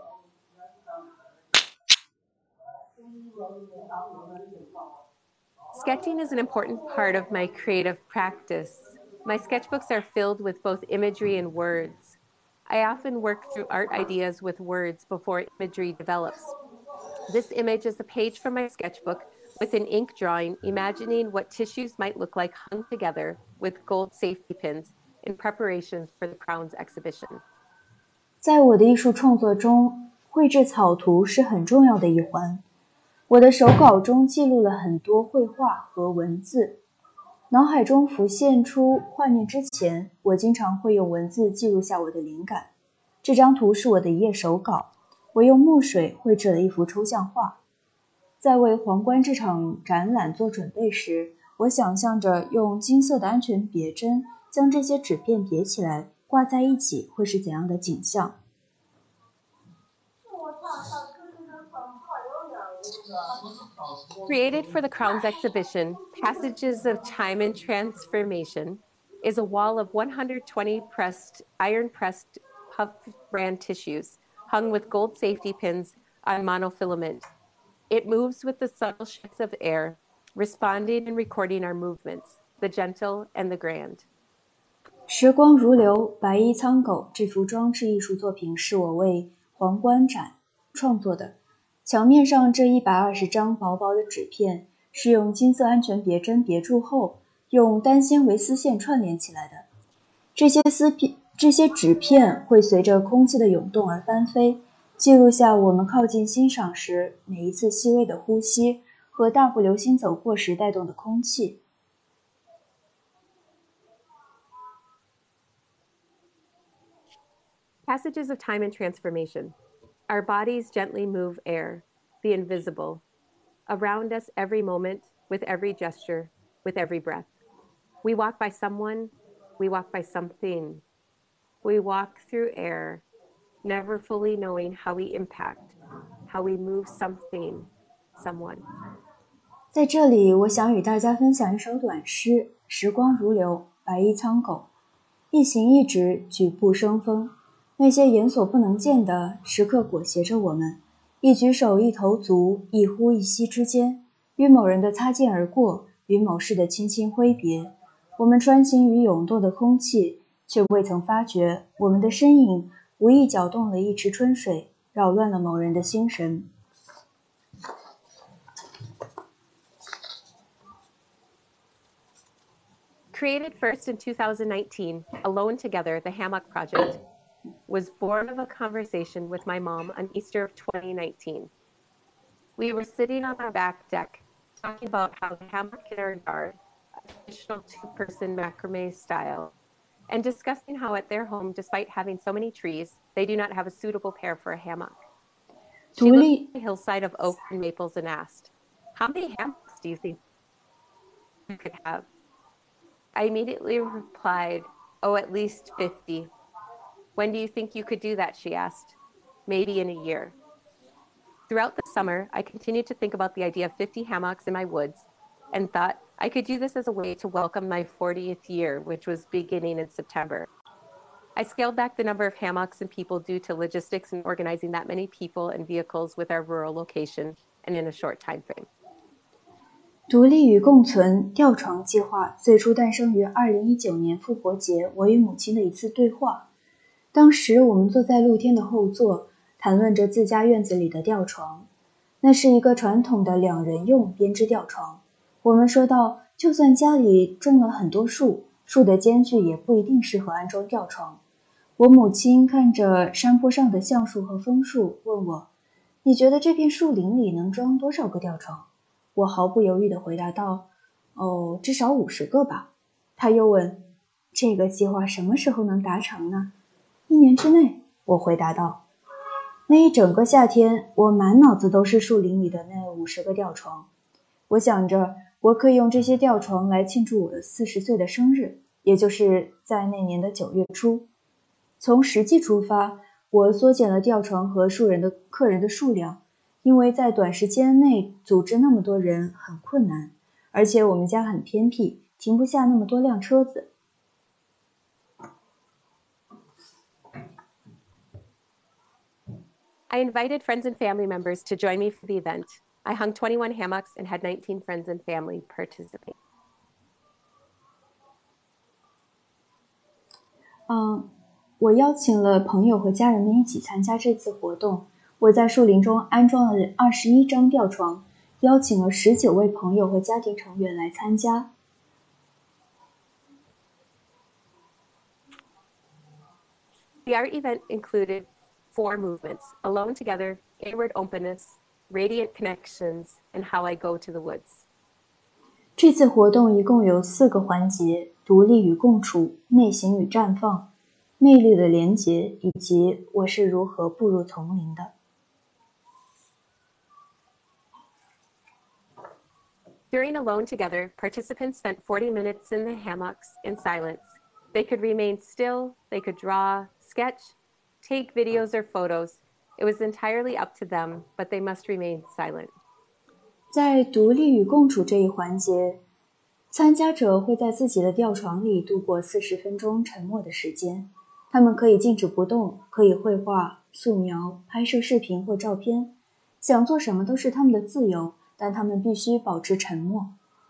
B: Sketching is an important part of my creative practice. My sketchbooks are filled with both imagery and words. I often work through art ideas with words before imagery develops. This image is a page from my sketchbook with an ink drawing, imagining what tissues might look like hung together with gold safety pins in preparation for the Crowns exhibition.
A: 在我的艺术创作中，绘制草图是很重要的一环。我的手稿中记录了很多绘画和文字。脑海中浮现出画面之前，我经常会用文字记录下我的灵感。这张图是我的一页手稿，我用墨水绘制了一幅抽象画。在为皇冠这场展览做准备时，我想象着用金色的安全别针将这些纸片别起来，挂在一起会是怎样的景象。
B: Created for the Crowns exhibition, Passages of Time and Transformation is a wall of 120 iron-pressed puff brand tissues hung with gold safety pins on monofilament. It moves with the subtle shifts of air, responding and recording our movements, the gentle and the grand.
A: 时光如流，白衣苍狗这幅装置艺术作品是我为皇冠展创作的。墙面上这120张薄薄的纸片是用金色安全别针别住后，用单纤维丝线串联起来的。这些纸片会随着空气的涌动而翻飞，记录下我们靠近欣赏时每一次细微的呼吸和大步流星走过时带动的空气。
B: Passages of Time and Transformation. Our bodies gently move air, the invisible, around us every moment, with every gesture, with every breath. We walk by someone, we walk by something. We walk through air, never fully knowing how we impact, how we move something, someone.
A: 在这里，我想与大家分享一首短诗《时光如流》，白衣苍狗。 一行一直举步生风，那些眼所不能见的时刻裹挟着我们，一举手一投足，一呼一吸之间，与某人的擦肩而过，与某事的轻轻挥别，我们穿行于涌动的空气，却未曾发觉我们的身影无意搅动了一池春水，扰乱了某人的心神。
B: Created first in 2019, Alone Together, the Hammock Project, was born of a conversation with my mom on Easter of 2019. We were sitting on our back deck talking about how the hammock in our yard, a traditional two-person macrame style, and discussing how at their home, despite having so many trees, they do not have a suitable pair for a hammock. She looked at the hillside of oaks and maples and asked, "How many hammocks do you think you could have?" I immediately replied, "Oh, at least 50. When do you think you could do that?" she asked. "Maybe in a year." Throughout the summer, I continued to think about the idea of 50 hammocks in my woods and thought I could do this as a way to welcome my 40th year, which was beginning in September. I scaled back the number of hammocks and people due to logistics and organizing that many people and vehicles with our rural location and in a short time frame.
A: 独立与共存吊床计划最初诞生于2019年复活节我与母亲的一次对话。当时我们坐在露天的后座，谈论着自家院子里的吊床。那是一个传统的2人用编织吊床。我们说到，就算家里种了很多树，树的间距也不一定适合安装吊床。我母亲看着山坡上的橡树和枫树，问我：“你觉得这片树林里能装多少个吊床？”我毫不犹豫地回答道：“哦，至少50个吧。”她又问：“这个计划什么时候能达成呢？”“1年之内。”我回答道。那一整个夏天，我满脑子都是树林里的那50个吊床。我想着，我可以用这些吊床来庆祝我的40岁的生日，也就是在那年的9月初。从实际出发，我缩减了吊床和客人的数量，因为在短时间内组织那么多人很困难，而且我们家很偏僻，停不下那么多辆车子。
B: I invited friends and family members to join me for the event. I hung 21 hammocks and had 19 friends and family participate.
A: 我邀请了朋友和家人们一起参加这次活动。我在树林中安装了21张吊床，邀请了19位朋友和家庭成员来参加。
B: The art event included 4 movements: Alone Together, Inward Openness, Radiant Connections, and How I Go to the Woods.
A: 这次活动一共有4个环节：独立与共处、内省与绽放、魅力的连结，以及我是如何步入丛林的。
B: During Alone Together, participants spent 40 minutes in the hammocks in silence. They could remain still, they could draw, sketch, take videos or photos. It was entirely up to them, but they must remain silent.
A: 在独立与共处这一环节，参加者会在自己的吊床里度过40分钟沉默的时间。他们可以静止不动，可以绘画、素描、拍摄视频或照片，想做什么都是他们的自由，但他们必须保持沉默。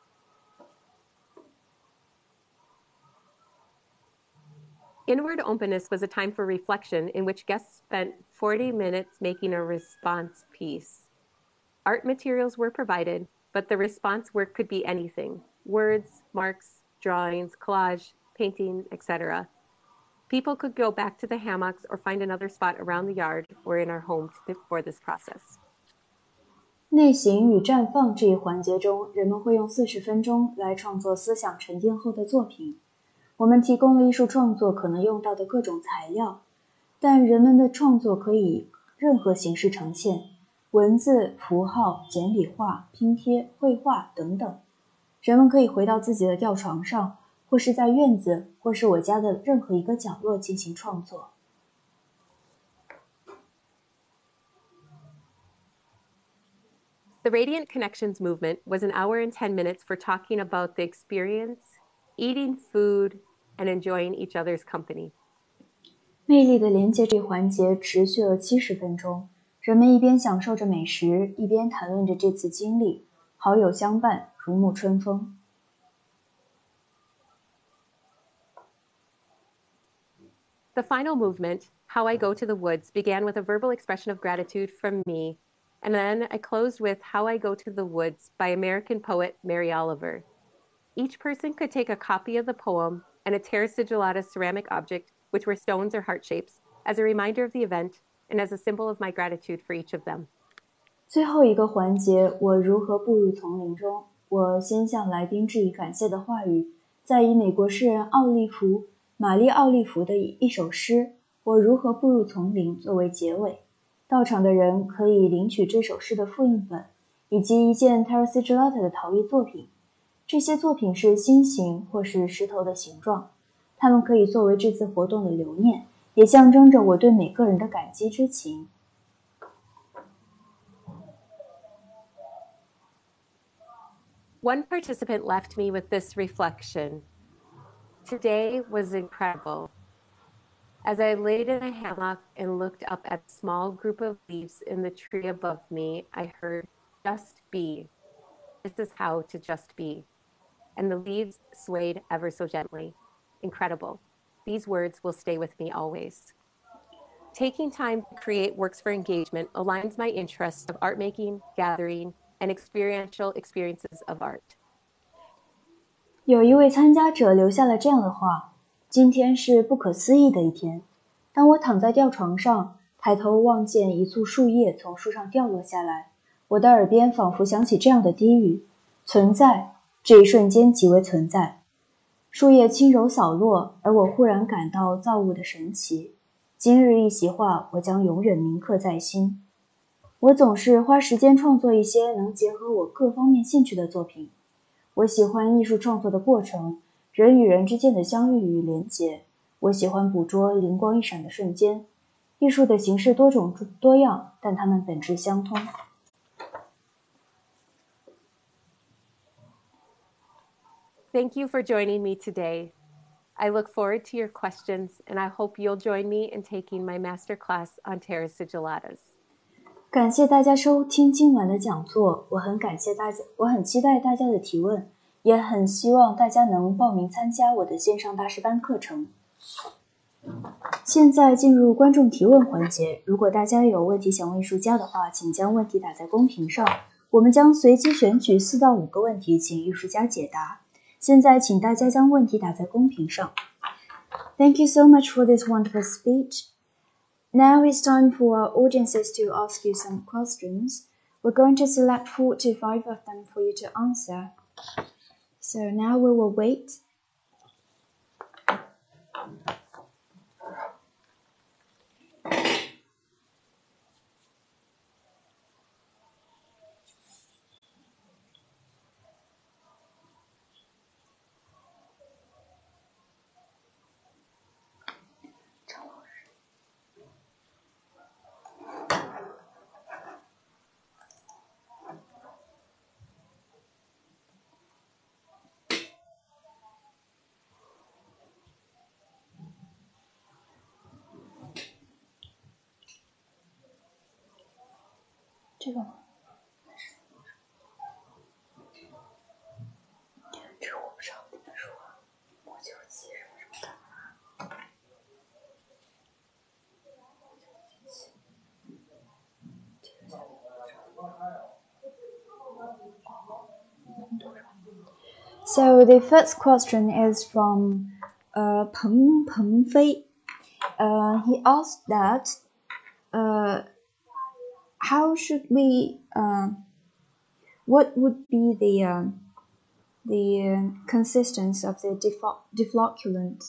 B: Inward openness was a time for reflection in which guests spent 40 minutes making a response piece. Art materials were provided, but the response work could be anything: words, marks, drawings, collage, painting, etc. People could go back to the hammocks or find another spot around the yard or in our home for this process.
A: 内省与绽放这一环节中，人们会用40分钟来创作思想沉淀后的作品。我们提供了艺术创作可能用到的各种材料，但人们的创作可以任何形式呈现：文字、符号、简笔画、拼贴、绘画等等。人们可以回到自己的吊床上，或是在院子，或是我家的任何一个角落进行创作。
B: The Radiant Connections movement was an hour and 10 minutes for talking about the experience, eating food, and enjoying each other's company.
A: 魅力的连接这一环节持续了70分钟，人们一边享受着美食，一边谈论着这次经历，好友相伴，如沐春风。
B: The final movement, How I Go to the Woods, began with a verbal expression of gratitude from me, and then I closed with How I Go to the Woods by American poet Mary Oliver. Each person could take a copy of the poem and a Terra Sigillata ceramic object, which were stones or heart shapes, as a reminder of the event and as a symbol of my gratitude for each of them.
A: 最后一个环节，我如何步入丛林中？我先向来宾致以感谢的话语，再以美国诗人玛丽奥利弗的一首诗《我如何步入丛林》作为结尾。到场的人可以领取这首诗的复印本，以及一件 Terra Sigillata 的陶艺作品。这些作品是心形或是石头的形状，它们可以作为这次活动的留念，也象征着我对每个人的感激之情。
B: One participant left me with this reflection. Today was incredible. As I laid in a hammock and looked up at a small group of leaves in the tree above me, I heard, "Just be. This is how to just be." And the leaves swayed ever so gently. Incredible. These words will stay with me always. Taking time to create works for engagement aligns my interests of art making, gathering, and experiential experiences of art.
A: 有一位参加者留下了这样的话：今天是不可思议的一天。当我躺在吊床上，抬头望见一簇树叶从树上掉落下来，我的耳边仿佛响起这样的低语：存在，这一瞬间即为存在。树叶轻柔扫落，而我忽然感到造物的神奇。今日一席话，我将永远铭刻在心。我总是花时间创作一些能结合我各方面兴趣的作品。我喜欢艺术创作的过程，人与人之间的相遇与连结。我喜欢捕捉灵光一闪的瞬间。艺术的形式多种多样，但它们本质相通。
B: Thank you for joining me today. I look forward to your questions, and I hope you'll join me in taking my masterclass on Terra Sigillatas.
A: 感谢大家收听今晚的讲座，我很期待大家的提问，也很希望大家能报名参加我的线上大师班课程。现在进入观众提问环节，如果大家有问题想问艺术家的话，请将问题打在公屏上，我们将随机选取4到5个问题，请艺术家解答。现在请大家将问题打在公屏上。Thank you so much for this wonderful speech. Now it's time for our audiences to ask you some questions. We're going to select 4 to 5 of them for you to answer. So now we will wait.这个吗？这个我不知道怎么说，磨球机什么什么的。So the first question is from Peng Fei. He asked that how should we what would be the consistency of the deflocculant?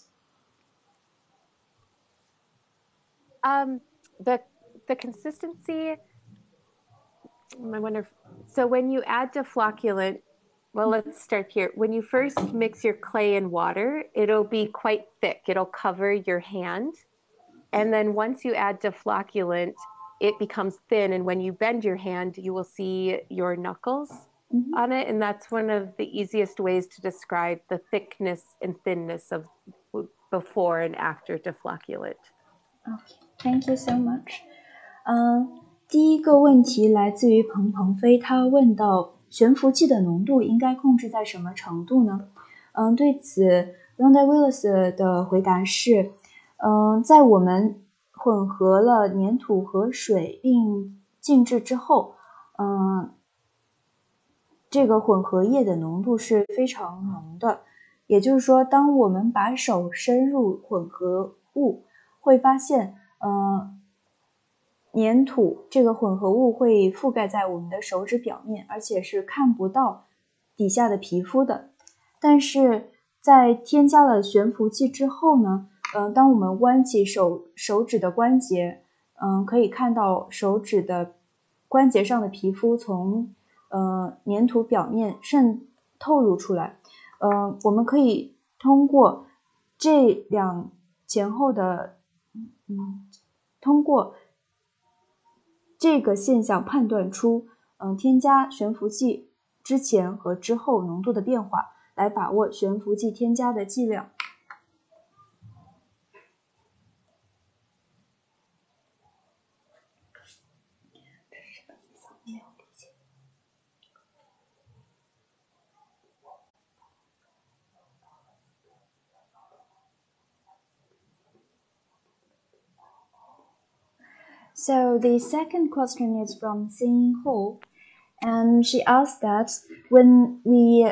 B: The consistency, I wonder, so when you add deflocculant, well, let's start here. When you first mix your clay and water, it'll be quite thick. It'll cover your hand. And then once you add deflocculant, it becomes thin. And when you bend your hand, you will see your knuckles on it. And that's one of the easiest ways to describe the thickness and thinness of before and after deflocculate.
A: Okay, thank you so much. 第一个问题来自于彭鹏飞，他问到悬浮剂的浓度应该控制在什么程度呢？对此 Rhonda Willis 的回答是，在我们混合了粘土和水并静置之后，这个混合液的浓度是非常浓的，也就是说，当我们把手伸入混合物，会发现，粘土这个混合物会覆盖在我们的手指表面，而且是看不到底下的皮肤的。但是在添加了悬浮剂之后呢，当我们弯起手指的关节，可以看到手指的关节上的皮肤从粘土表面透露出来。我们可以通过这两前后的，通过这个现象判断出，添加悬浮剂之前和之后浓度的变化，来把握悬浮剂添加的剂量。So the second question is from Xin Ho, and she asked that when we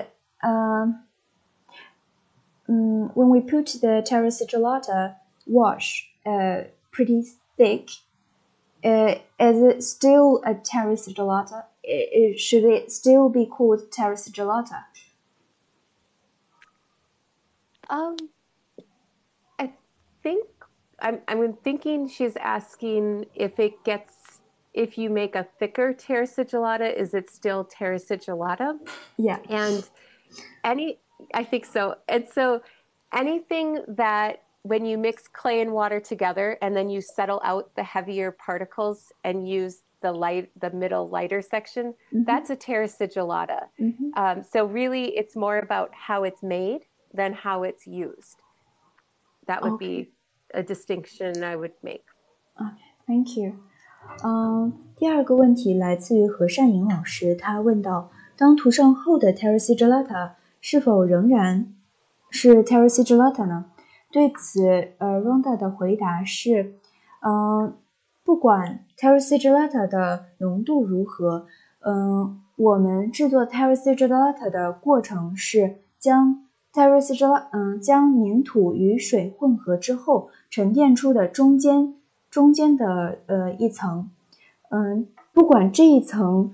A: put the terra sigillata wash pretty thick, is it still a terra sigillata? Should it still be called terra sigillata?
B: I think I'm thinking she's asking if you make a thicker terra sigillata, is it still terra sigillata?
A: Yeah.
B: And I think so. And so anything that when you mix clay and water together and then you settle out the heavier particles and use the middle lighter section, that's a terra sigillata. So really it's more about how it's made than how it's used. That would be a distinction I would make.
A: Okay, thank you. 第二个问题来自于何善莹老师，他问到，当涂上后的 terra sigillata 是否仍然是 terra sigillata 呢？对此，Rhonda 的回答是，不管 terra sigillata 的浓度如何，我们制作 terra sigillata 的过程是将粘土与水混合之后沉淀出的中间的一层，不管这一层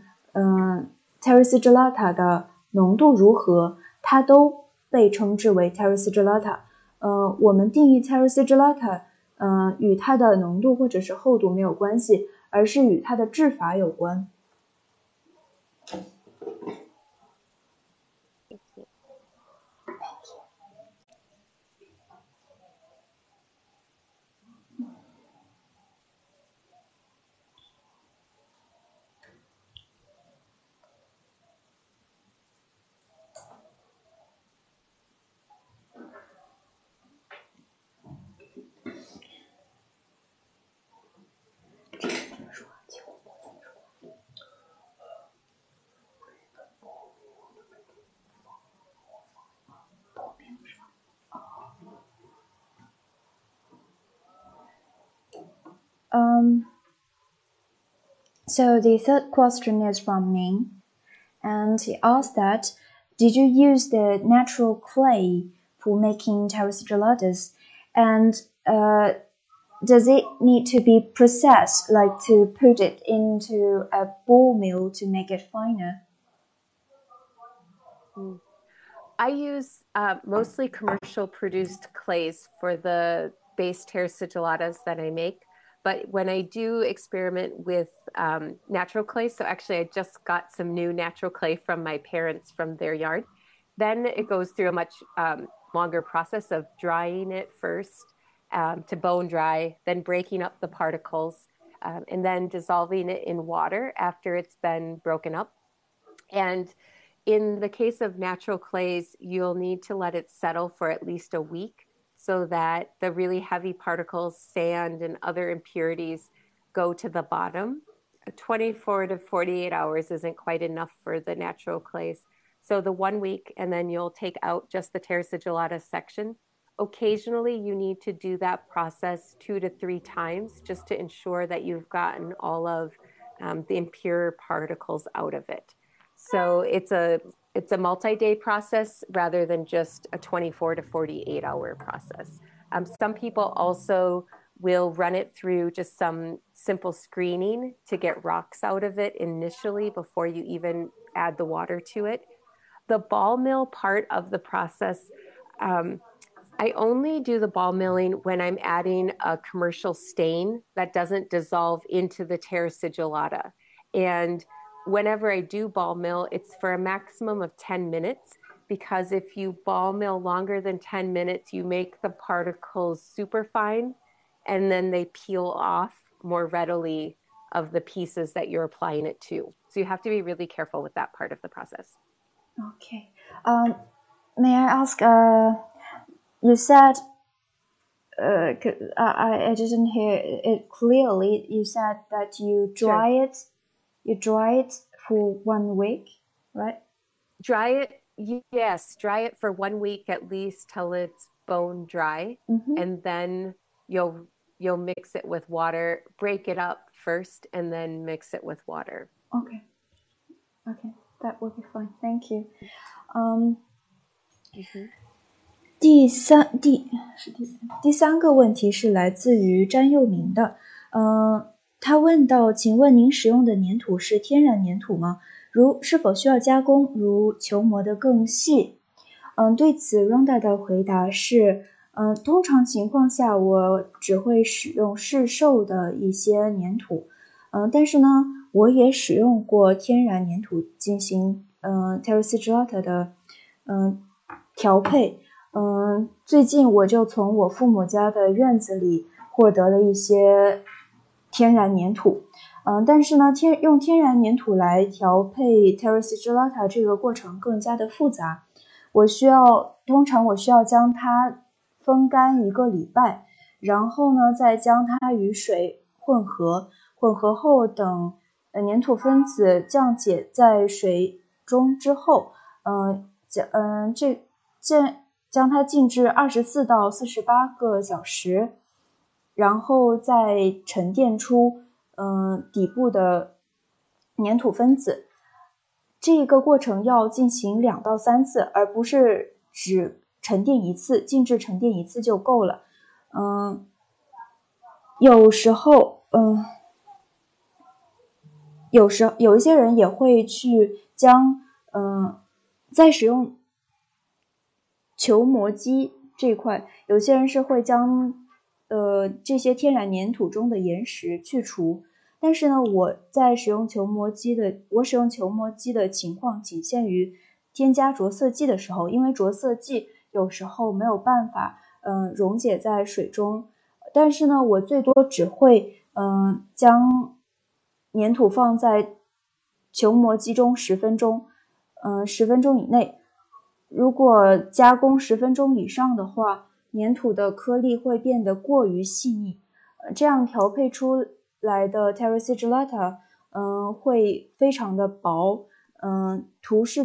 A: terra sigillata 的浓度如何，它都被称之为 terra sigillata。我们定义 terra sigillata，与它的浓度或者是厚度没有关系，而是与它的制法有关。So the third question is from Ning, and he asked that, did you use the natural clay for making terra sigillatas, and does it need to be processed, like to put it into a ball mill to make it finer?
B: I use mostly commercial produced clays for the base terra sigillatas that I make. But when I do experiment with natural clay, so actually I just got some new natural clay from my parents from their yard, then it goes through a much longer process of drying it first to bone dry, then breaking up the particles, and then dissolving it in water after it's been broken up. And in the case of natural clays, you'll need to let it settle for at least a week so that the really heavy particles, sand, and other impurities go to the bottom. 24 to 48 hours isn't quite enough for the natural clays. So the 1 week, and then you'll take out just the terra sigillata section. Occasionally, you need to do that process 2 to 3 times just to ensure that you've gotten all of the impure particles out of it. So it's a multi-day process rather than just a 24 to 48 hour process. Some people also will run it through just some simple screening to get rocks out of it initially before you even add the water to it. The ball mill part of the process, I only do the ball milling when I'm adding a commercial stain that doesn't dissolve into the terra sigillata. And whenever I do ball mill, it's for a maximum of 10 minutes, because if you ball mill longer than 10 minutes, you make the particles super fine and then they peel off more readily of the pieces that you're applying it to. So you have to be really careful with that part of the process.
A: Okay. May I ask, you said, I didn't hear it clearly. You said that you dry it. You dry it for 1 week, right?
B: Dry it, yes, dry it for 1 week at least till it's bone dry, and then you'll mix it with water, break it up first, and then mix it with water.
A: Okay, that will be fine. Thank you. 第三个问题是来自于詹佑明的，他问到，请问您使用的粘土是天然粘土吗？是否需要加工，如球磨得更细？对此 Rhonda 的回答是，通常情况下我只会使用市售的一些粘土，但是呢，我也使用过天然粘土进行terra sigillata 的调配。最近我就从我父母家的院子里获得了一些天然粘土，但是呢，用天然粘土来调配 terra sigillata 这个过程更加的复杂。通常我需要将它风干1个礼拜，然后呢，再将它与水混合后，等粘土分子降解在水中之后，将它静置24到48个小时，然后再沉淀出底部的粘土分子。这个过程要进行2到3次，而不是只沉淀一次，静置沉淀一次就够了。有时候有一些人也会去将在使用球磨机这一块，有些人是会将这些天然粘土中的岩石去除。但是呢，我使用球磨机的情况仅限于添加着色剂的时候，因为着色剂有时候没有办法溶解在水中。但是呢，我最多只会将粘土放在球磨机中10分钟，10分钟以内。如果加工10分钟以上的话，粘土的颗粒会变得过于细腻，这样调配出来的 terra sigillata 会非常的薄，涂饰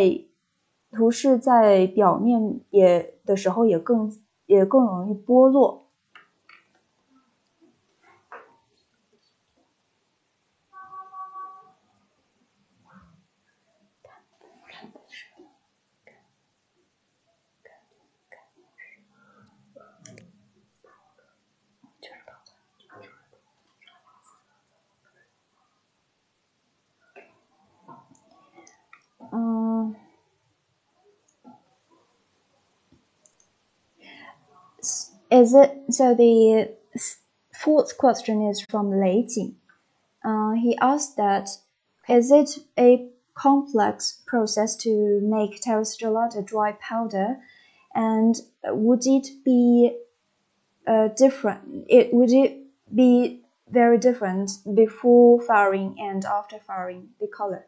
A: 在表面的时候也更容易剥落。The fourth question is from Lei Jing. He asked that, is it a complex process to make terra sigillata dry powder, and would it be very different before firing and after firing the color?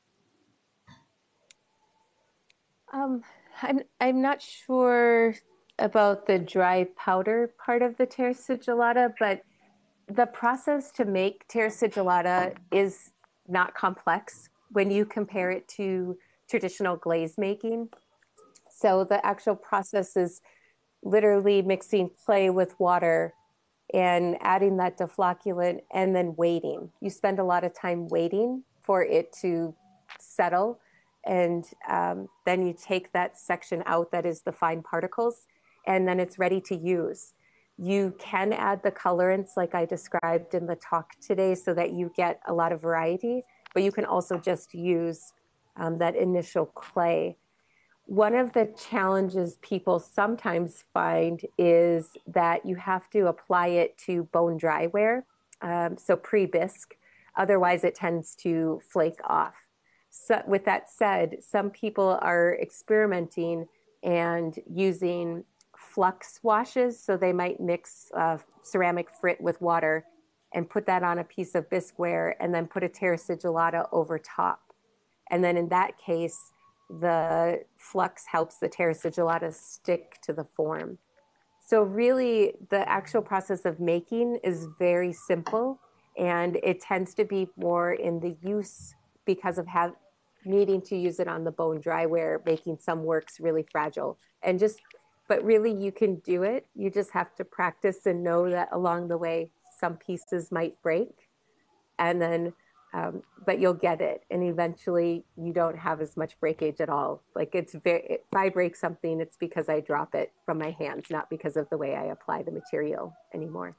B: I'm not sure about the dry powder part of the terra sigillata, but the process to make terra sigillata is not complex when you compare it to traditional glaze making. So the actual process is literally mixing clay with water and adding that deflocculant and then waiting. You spend a lot of time waiting for it to settle. And then you take that section out that is the fine particles, and then it's ready to use. You can add the colorants like I described in the talk today so that you get a lot of variety, but you can also just use that initial clay. One of the challenges people sometimes find is that you have to apply it to bone dryware, so pre-bisque. Otherwise, it tends to flake off. So, with that said, some people are experimenting and using flux washes. So they might mix ceramic frit with water and put that on a piece of bisqueware and then put a terra sigillata over top. And then in that case, the flux helps the terra sigillata stick to the form. So really, the actual process of making is very simple, and it tends to be more in the use because of needing to use it on the bone dryware, making some works really fragile. But really, you can do it. You just have to practice and know that along the way, some pieces might break, and then but you'll get it, and eventually you don't have as much breakage at all. Like if I break something, it's because I drop it from my hands, not because of the way I apply the material anymore.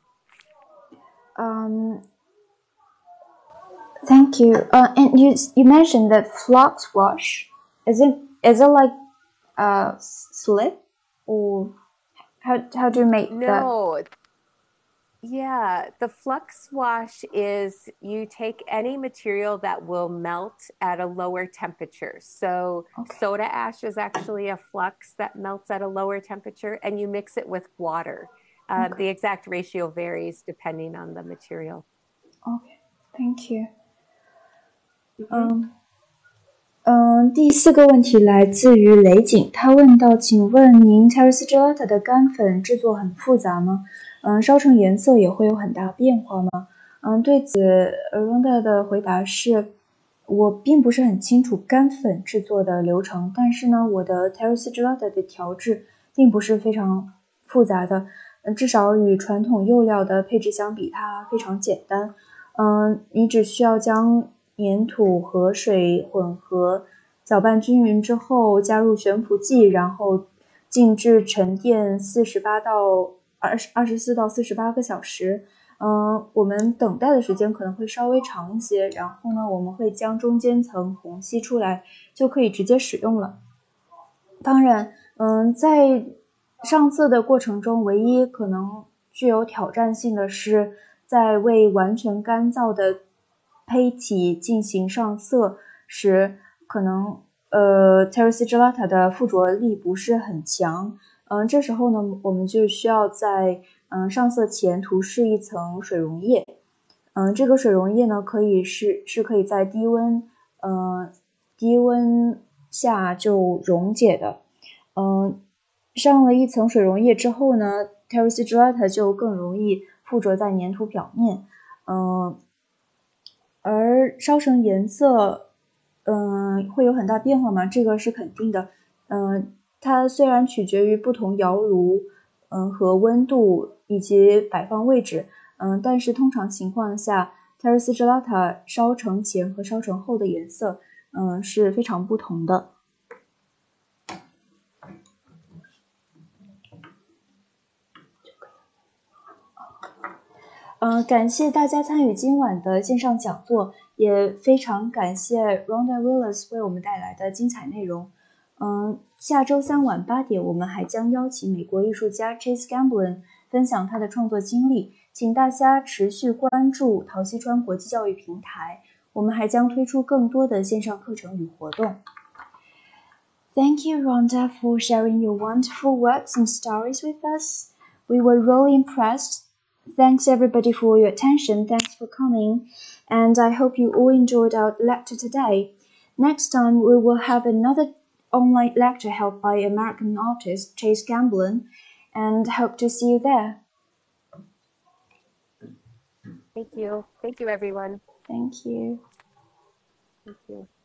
A: Thank you. And you mentioned that flux wash. Is it like slip, or how do you make that?
B: No. Yeah, the flux wash is you take any material that will melt at a lower temperature. So soda ash is actually a flux that melts at a lower temperature, and you mix it with water. The exact ratio varies depending on the material.
A: Okay, thank you. 第4个问题来自于雷景，他问到：请问您 terra sigillata 的干粉制作很复杂吗？烧成颜色也会有很大变化吗？对此 Rhonda 的回答是：我并不是很清楚干粉制作的流程，但是呢，我的 terra sigillata 的调制并不是非常复杂的，至少与传统釉料的配置相比，它非常简单。你只需要将粘土和水混合，搅拌均匀之后，加入悬浮剂，然后静置沉淀24到48个小时。我们等待的时间可能会稍微长一些，然后呢，我们会将中间层虹吸出来，就可以直接使用了。当然，在上色的过程中，唯一可能具有挑战性的是，在为完全干燥的胚体进行上色时，可能terra sigillata 的附着力不是很强。这时候呢，我们就需要在上色前涂施一层水溶液。这个水溶液呢，可以在低温下就溶解的。上了一层水溶液之后呢 terra sigillata 就更容易附着在粘土表面。而烧成颜色会有很大变化吗？这个是肯定的。它虽然取决于不同窑炉和温度以及摆放位置，但是通常情况下 terra sigillata 烧成前和烧成后的颜色是非常不同的。感谢大家参与今晚的线上讲座，也非常感谢 Rhonda Willis 为我们带来的精彩内容。下周3晚8点，我们还将邀请美国艺术家 Chase Gamblin 分享他的创作经历，请大家持续关注陶溪川国际教育平台，我们还将推出更多的线上课程与活动。Thank you, Rhonda, for sharing your wonderful works and stories with us. We were really impressed.Thanks everybody for your attention. Thanks for coming. And I hope you all enjoyed our lecture today. Next time, we will have another online lecture held by American artist Chase Gamblin. and hope to see you there.
B: Thank you. Thank you, everyone.
A: Thank you.
B: Thank you.